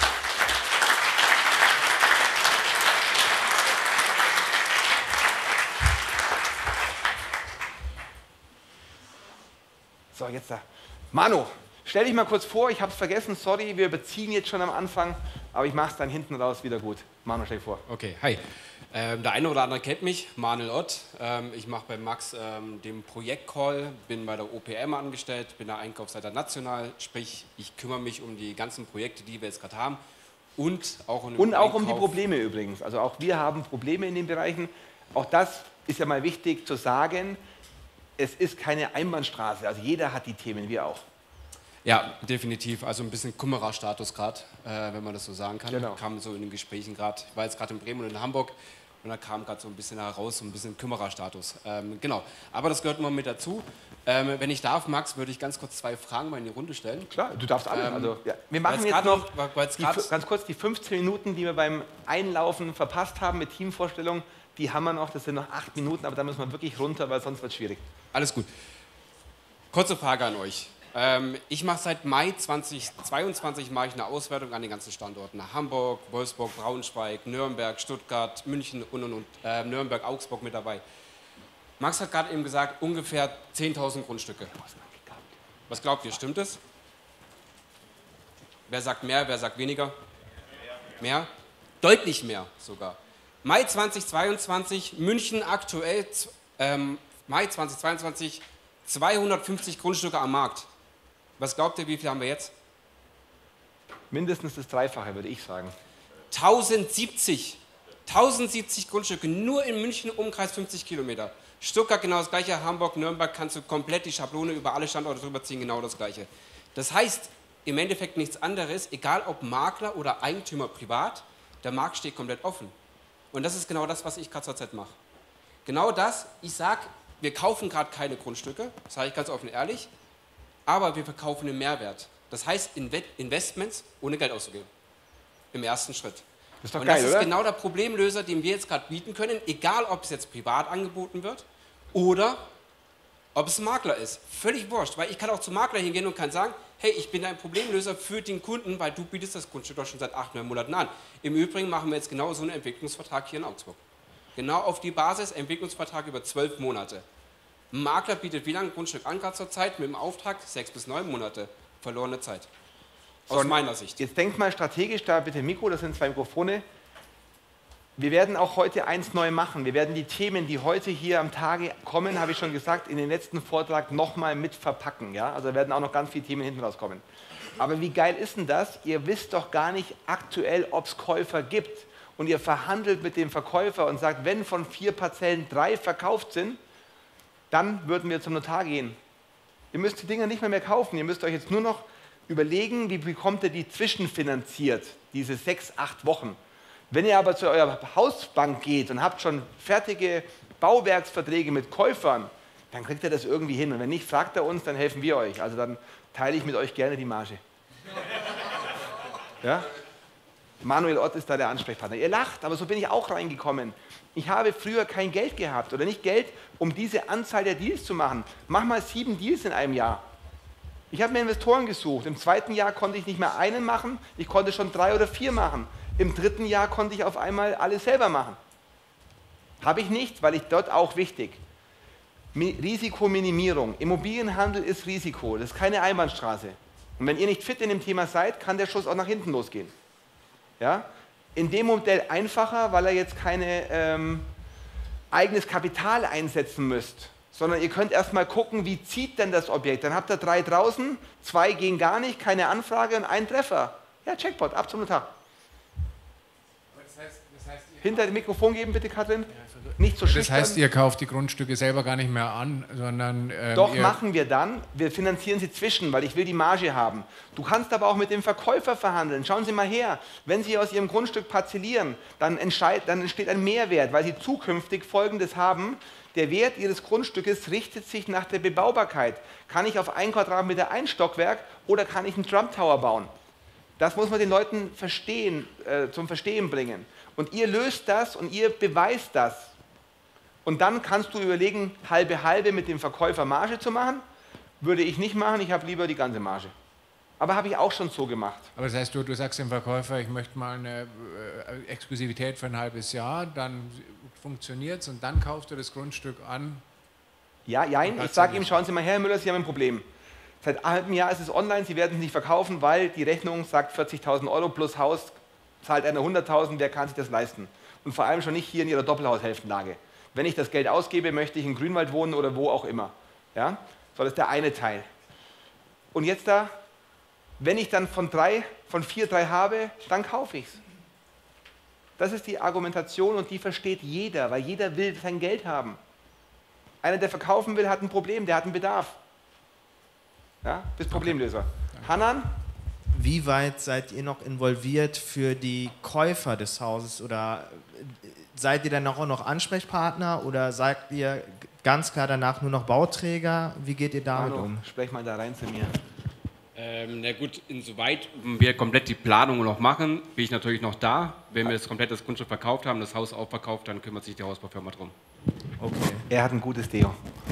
So, jetzt da. Manu, stell dich mal kurz vor, ich habe es vergessen, sorry, wir überziehen jetzt schon am Anfang, aber ich mache es dann hinten raus wieder gut. Manu, stell dich vor. Okay, hi. Ähm, der eine oder andere kennt mich, Manuel Ott. Ähm, ich mache bei Max ähm, den Projektcall, bin bei der O P M angestellt, bin der Einkaufsleiter national, sprich, ich kümmere mich um die ganzen Projekte, die wir jetzt gerade haben und auch um den Und auch Einkauf. um die Probleme übrigens. Also auch wir haben Probleme in den Bereichen. Auch das ist ja mal wichtig zu sagen. Es ist keine Einbahnstraße, also jeder hat die Themen, wir auch. Ja, definitiv. Also ein bisschen Kummerer-Status gerade, äh, wenn man das so sagen kann. Genau. Kam so in den Gesprächen gerade. Ich war jetzt gerade in Bremen und in Hamburg und da kam gerade so ein bisschen heraus, so ein bisschen Kümmerer-Status. Ähm, genau, aber das gehört immer mit dazu. Ähm, wenn ich darf, Max, würde ich ganz kurz zwei Fragen mal in die Runde stellen. Klar, du darfst alle. Ähm, also, ja. Wir machen jetzt grad noch noch weil's die, grad- ganz kurz die fünfzehn Minuten, die wir beim Einlaufen verpasst haben mit Teamvorstellung. Die haben wir noch, das sind noch acht Minuten, aber da müssen wir wirklich runter, weil sonst wird es schwierig. Alles gut. Kurze Frage an euch. Ähm, ich mache seit Mai zweitausendzweiundzwanzig mache ich eine Auswertung an den ganzen Standorten. Hamburg, Wolfsburg, Braunschweig, Nürnberg, Stuttgart, München und, und, und äh, Nürnberg, Augsburg mit dabei. Max hat gerade eben gesagt, ungefähr zehntausend Grundstücke. Was glaubt ihr, stimmt es? Wer sagt mehr, wer sagt weniger? Mehr? Deutlich mehr sogar. Mai zweitausendzweiundzwanzig, München aktuell, ähm, Mai zweitausendzweiundzwanzig, zweihundertfünfzig Grundstücke am Markt. Was glaubt ihr, wie viel haben wir jetzt? Mindestens das Dreifache, würde ich sagen. tausendsiebzig. tausendsiebzig Grundstücke, nur in München, Umkreis fünfzig Kilometer. Stuttgart genau das gleiche, Hamburg, Nürnberg kannst du komplett die Schablone über alle Standorte drüber ziehen, genau das gleiche. Das heißt, im Endeffekt nichts anderes, egal ob Makler oder Eigentümer privat, der Markt steht komplett offen. Und das ist genau das, was ich gerade zurzeit mache. Genau das, ich sage, wir kaufen gerade keine Grundstücke, das sage ich ganz offen ehrlich, aber wir verkaufen einen Mehrwert. Das heißt Investments ohne Geld auszugeben. Im ersten Schritt. Das ist doch Und geil, das ist oder? genau der Problemlöser, den wir jetzt gerade bieten können, egal ob es jetzt privat angeboten wird oder Ob es ein Makler ist, völlig wurscht, weil ich kann auch zum Makler hingehen und kann sagen, hey, ich bin ein Problemlöser für den Kunden, weil du bietest das Grundstück doch schon seit acht, neun Monaten an. Im Übrigen machen wir jetzt genau so einen Entwicklungsvertrag hier in Augsburg. Genau auf die Basis, Entwicklungsvertrag über zwölf Monate. Ein Makler bietet wie lange ein Grundstück an, gerade zur Zeit, mit dem Auftrag sechs bis neun Monate. Verlorene Zeit. Aus So, meiner Sicht. Jetzt denkt mal strategisch, da bitte Mikro, das sind zwei Mikrofone. Wir werden auch heute eins neu machen. Wir werden die Themen, die heute hier am Tage kommen, habe ich schon gesagt, in den letzten Vortrag nochmal mit verpacken. Ja? Also werden auch noch ganz viele Themen hinten rauskommen. Aber wie geil ist denn das? Ihr wisst doch gar nicht aktuell, ob es Käufer gibt. Und ihr verhandelt mit dem Verkäufer und sagt, wenn von vier Parzellen drei verkauft sind, dann würden wir zum Notar gehen. Ihr müsst die Dinger nicht mehr, mehr kaufen. Ihr müsst euch jetzt nur noch überlegen, wie bekommt ihr die zwischenfinanziert, diese sechs, acht Wochen. Wenn ihr aber zu eurer Hausbank geht und habt schon fertige Bauwerksverträge mit Käufern, dann kriegt ihr das irgendwie hin. Und wenn nicht, fragt er uns, dann helfen wir euch. Also dann teile ich mit euch gerne die Marge. Ja? Manuel Ott ist da der Ansprechpartner. Ihr lacht, aber so bin ich auch reingekommen. Ich habe früher kein Geld gehabt oder nicht Geld, um diese Anzahl der Deals zu machen. Mach mal sieben Deals in einem Jahr. Ich habe mir Investoren gesucht. Im zweiten Jahr konnte ich nicht mehr einen machen, ich konnte schon drei oder vier machen. Im dritten Jahr konnte ich auf einmal alles selber machen. Habe ich nicht, weil ich dort auch wichtig. Risikominimierung. Immobilienhandel ist Risiko, das ist keine Einbahnstraße. Und wenn ihr nicht fit in dem Thema seid, kann der Schuss auch nach hinten losgehen. Ja? In dem Modell einfacher, weil ihr jetzt keine ähm, eigenes Kapital einsetzen müsst, sondern ihr könnt erstmal gucken, wie zieht denn das Objekt. Dann habt ihr drei draußen, zwei gehen gar nicht, keine Anfrage und ein Treffer. Ja, Checkpot, ab zum Notar. Das heißt, das heißt, Hinter dem Mikrofon geben, bitte, Katrin. Nicht so schüchtern. das heißt, ihr kauft die Grundstücke selber gar nicht mehr an, sondern... Ähm, Doch, ihr machen wir dann. Wir finanzieren sie zwischen, weil ich will die Marge haben. Du kannst aber auch mit dem Verkäufer verhandeln. Schauen Sie mal her, wenn Sie aus Ihrem Grundstück parzellieren, dann, dann entsteht ein Mehrwert, weil Sie zukünftig Folgendes haben. Der Wert Ihres Grundstückes richtet sich nach der Bebaubarkeit. Kann ich auf ein Quadratmeter ein Stockwerk oder kann ich einen Trump Tower bauen? Das muss man den Leuten verstehen, äh, zum Verstehen bringen. Und ihr löst das und ihr beweist das. Und dann kannst du überlegen, halbe halbe mit dem Verkäufer Marge zu machen. Würde ich nicht machen, ich habe lieber die ganze Marge. Aber habe ich auch schon so gemacht. Aber das heißt, du, du sagst dem Verkäufer, ich möchte mal eine äh, Exklusivität für ein halbes Jahr, dann funktioniert es und dann kaufst du das Grundstück an. Ja, jein, ich sage ihm, schauen Sie mal her, Herr Müller, Sie haben ein Problem. Seit einem halben Jahr ist es online, Sie werden es nicht verkaufen, weil die Rechnung sagt vierzigtausend Euro plus Haus, zahlt einer hunderttausend, wer kann sich das leisten? Und vor allem schon nicht hier in Ihrer Doppelhaushälftenlage. Wenn ich das Geld ausgebe, möchte ich in Grünwald wohnen oder wo auch immer. Ja? So, das ist der eine Teil. Und jetzt da, wenn ich dann von, drei, von vier, drei habe, dann kaufe ich es. Das ist die Argumentation und die versteht jeder, weil jeder will sein Geld haben. Einer, der verkaufen will, hat ein Problem, der hat einen Bedarf. Ja? Bist Problemlöser. Hanan? Wie weit seid ihr noch involviert für die Käufer des Hauses oder seid ihr dann auch noch Ansprechpartner oder seid ihr ganz klar danach nur noch Bauträger? Wie geht ihr damit Manu, um? sprech mal da rein zu mir. Ähm, na gut, insoweit wir komplett die Planung noch machen, bin ich natürlich noch da. Wenn wir das komplett das Grundstück verkauft haben, das Haus auch verkauft, dann kümmert sich die Hausbaufirma drum. Okay. Er hat ein gutes Deo.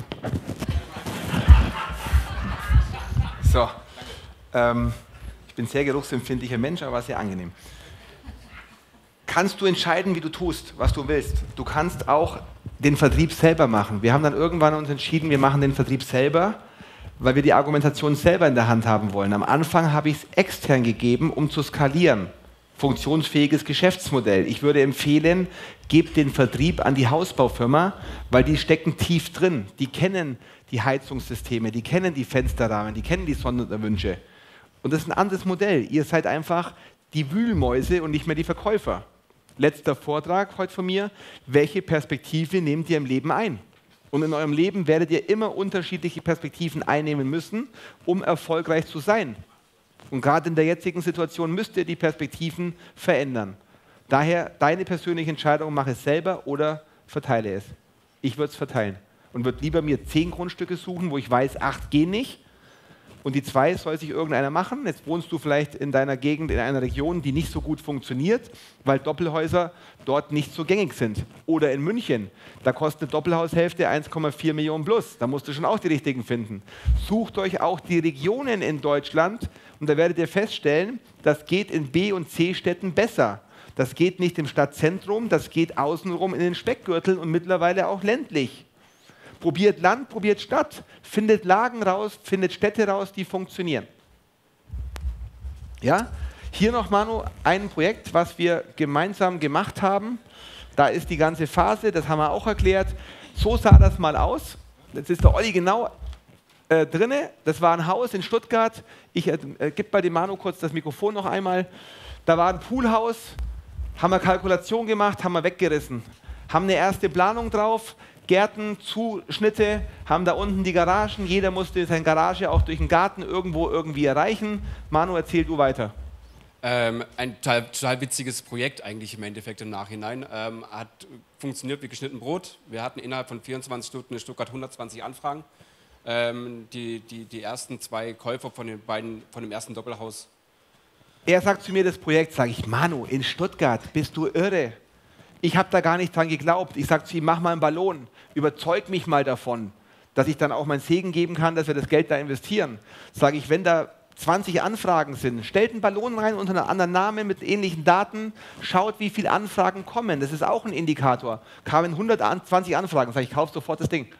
So. Ähm, ich bin sehr geruchsempfindlicher Mensch, aber sehr angenehm. Kannst du entscheiden, wie du tust, was du willst. Du kannst auch den Vertrieb selber machen. Wir haben dann irgendwann uns entschieden, wir machen den Vertrieb selber, weil wir die Argumentation selber in der Hand haben wollen. Am Anfang habe ich es extern gegeben, um zu skalieren. Funktionsfähiges Geschäftsmodell. Ich würde empfehlen, gebt den Vertrieb an die Hausbaufirma, weil die stecken tief drin. Die kennen die Heizungssysteme, die kennen die Fensterrahmen, die kennen die Sonderwünsche. Und das ist ein anderes Modell. Ihr seid einfach die Wühlmäuse und nicht mehr die Verkäufer. Letzter Vortrag heute von mir. Welche Perspektive nehmt ihr im Leben ein? Und in eurem Leben werdet ihr immer unterschiedliche Perspektiven einnehmen müssen, um erfolgreich zu sein. Und gerade in der jetzigen Situation müsst ihr die Perspektiven verändern. Daher deine persönliche Entscheidung, mach es selber oder verteile es. Ich würde es verteilen und würde lieber mir zehn Grundstücke suchen, wo ich weiß, acht gehen nicht Und die zwei soll sich irgendeiner machen. Jetzt wohnst du vielleicht in deiner Gegend, in einer Region, die nicht so gut funktioniert, weil Doppelhäuser dort nicht so gängig sind. Oder in München, da kostet eine Doppelhaushälfte eins Komma vier Millionen plus. Da musst du schon auch die richtigen finden. Sucht euch auch die Regionen in Deutschland und da werdet ihr feststellen, das geht in B- und C-Städten besser. Das geht nicht im Stadtzentrum, das geht außenrum in den Speckgürteln und mittlerweile auch ländlich. Probiert Land, probiert Stadt, findet Lagen raus, findet Städte raus, die funktionieren. Ja? Hier noch, Manu, ein Projekt, was wir gemeinsam gemacht haben. Da ist die ganze Phase, das haben wir auch erklärt. So sah das mal aus. Jetzt ist der Olli genau äh, drinne. Das war ein Haus in Stuttgart. Ich äh, gebe bei dem Manu kurz das Mikrofon noch einmal. Da war ein Poolhaus, haben wir Kalkulation gemacht, haben wir weggerissen. Haben eine erste Planung drauf. Gärten, Zuschnitte, haben da unten die Garagen. Jeder musste seine Garage auch durch den Garten irgendwo irgendwie erreichen. Manu, erzähl du weiter. Ähm, ein total, total witziges Projekt eigentlich im Endeffekt im Nachhinein. Ähm, hat funktioniert wie geschnitten Brot. Wir hatten innerhalb von vierundzwanzig Stunden in Stuttgart hundertzwanzig Anfragen. Ähm, die, die, die ersten zwei Käufer von, den beiden, von dem ersten Doppelhaus. Er sagt zu mir das Projekt, sage ich, Manu, in Stuttgart, bist du irre? Ich habe da gar nicht dran geglaubt. Ich sage zu ihm, mach mal einen Ballon, überzeug mich mal davon, dass ich dann auch meinen Segen geben kann, dass wir das Geld da investieren. Sage ich, wenn da zwanzig Anfragen sind, stellt einen Ballon rein unter einem anderen Namen mit ähnlichen Daten, schaut, wie viele Anfragen kommen. Das ist auch ein Indikator. Kamen hundertzwanzig Anfragen, sage ich, kauf sofort das Ding.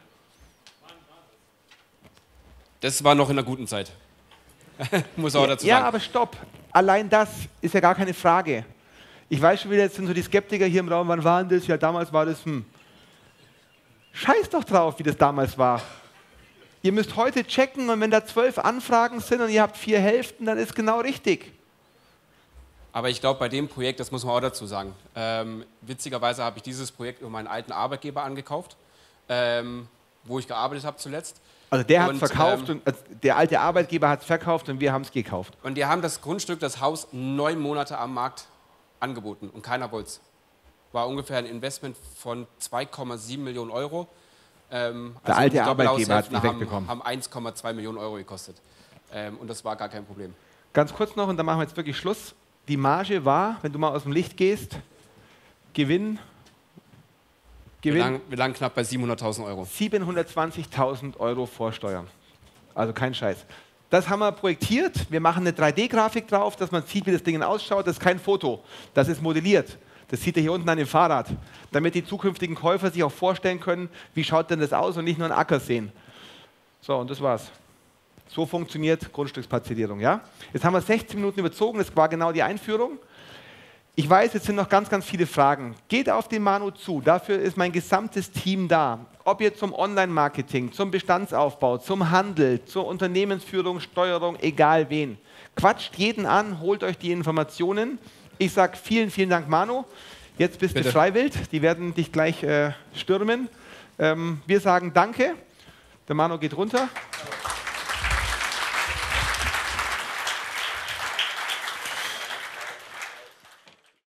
Das war noch in der guten Zeit. Muss auch dazu ja, sagen. Ja, aber stopp. Allein das ist ja gar keine Frage. Ich weiß schon wieder, jetzt sind so die Skeptiker hier im Raum, wann war denn das? Ja, damals war das, hm. Scheiß doch drauf, wie das damals war. Ihr müsst heute checken und wenn da zwölf Anfragen sind und ihr habt vier Hälften, dann ist genau richtig. Aber ich glaube, bei dem Projekt, das muss man auch dazu sagen, ähm, witzigerweise habe ich dieses Projekt über meinen alten Arbeitgeber angekauft, ähm, wo ich gearbeitet habe zuletzt. Also der hat es Und, verkauft, ähm, und, also der alte Arbeitgeber hat es verkauft und wir haben es gekauft. Und die haben das Grundstück, das Haus, neun Monate am Markt angeboten und keiner wollte es. War ungefähr ein Investment von zwei Komma sieben Millionen Euro. Ähm, Der also alte die Arbeitgeber hat es nicht haben, wegbekommen. haben eins Komma zwei Millionen Euro gekostet. Ähm, und das war gar kein Problem. Ganz kurz noch, und dann machen wir jetzt wirklich Schluss. Die Marge war, wenn du mal aus dem Licht gehst, Gewinn, Wir Gewinn lagen, wir lagen knapp bei siebenhunderttausend Euro. siebenhundertzwanzigtausend Euro vor Steuern. Also kein Scheiß. Das haben wir projektiert. Wir machen eine drei D Grafik drauf, dass man sieht, wie das Ding ausschaut. Das ist kein Foto, das ist modelliert. Das sieht ihr hier unten an dem Fahrrad, damit die zukünftigen Käufer sich auch vorstellen können, wie schaut denn das aus und nicht nur einen Acker sehen. So, und das war's. So funktioniert Grundstücksparzellierung. Ja? Jetzt haben wir sechzehn Minuten überzogen, das war genau die Einführung. Ich weiß, jetzt sind noch ganz, ganz viele Fragen. Geht auf den Manu zu, dafür ist mein gesamtes Team da. Ob ihr zum Online-Marketing, zum Bestandsaufbau, zum Handel, zur Unternehmensführung, Steuerung, egal wen. Quatscht jeden an, holt euch die Informationen. Ich sage vielen, vielen Dank, Manu. Jetzt bist Bitte. du freiwillig, die werden dich gleich äh, stürmen. Ähm, wir sagen Danke. Der Manu geht runter.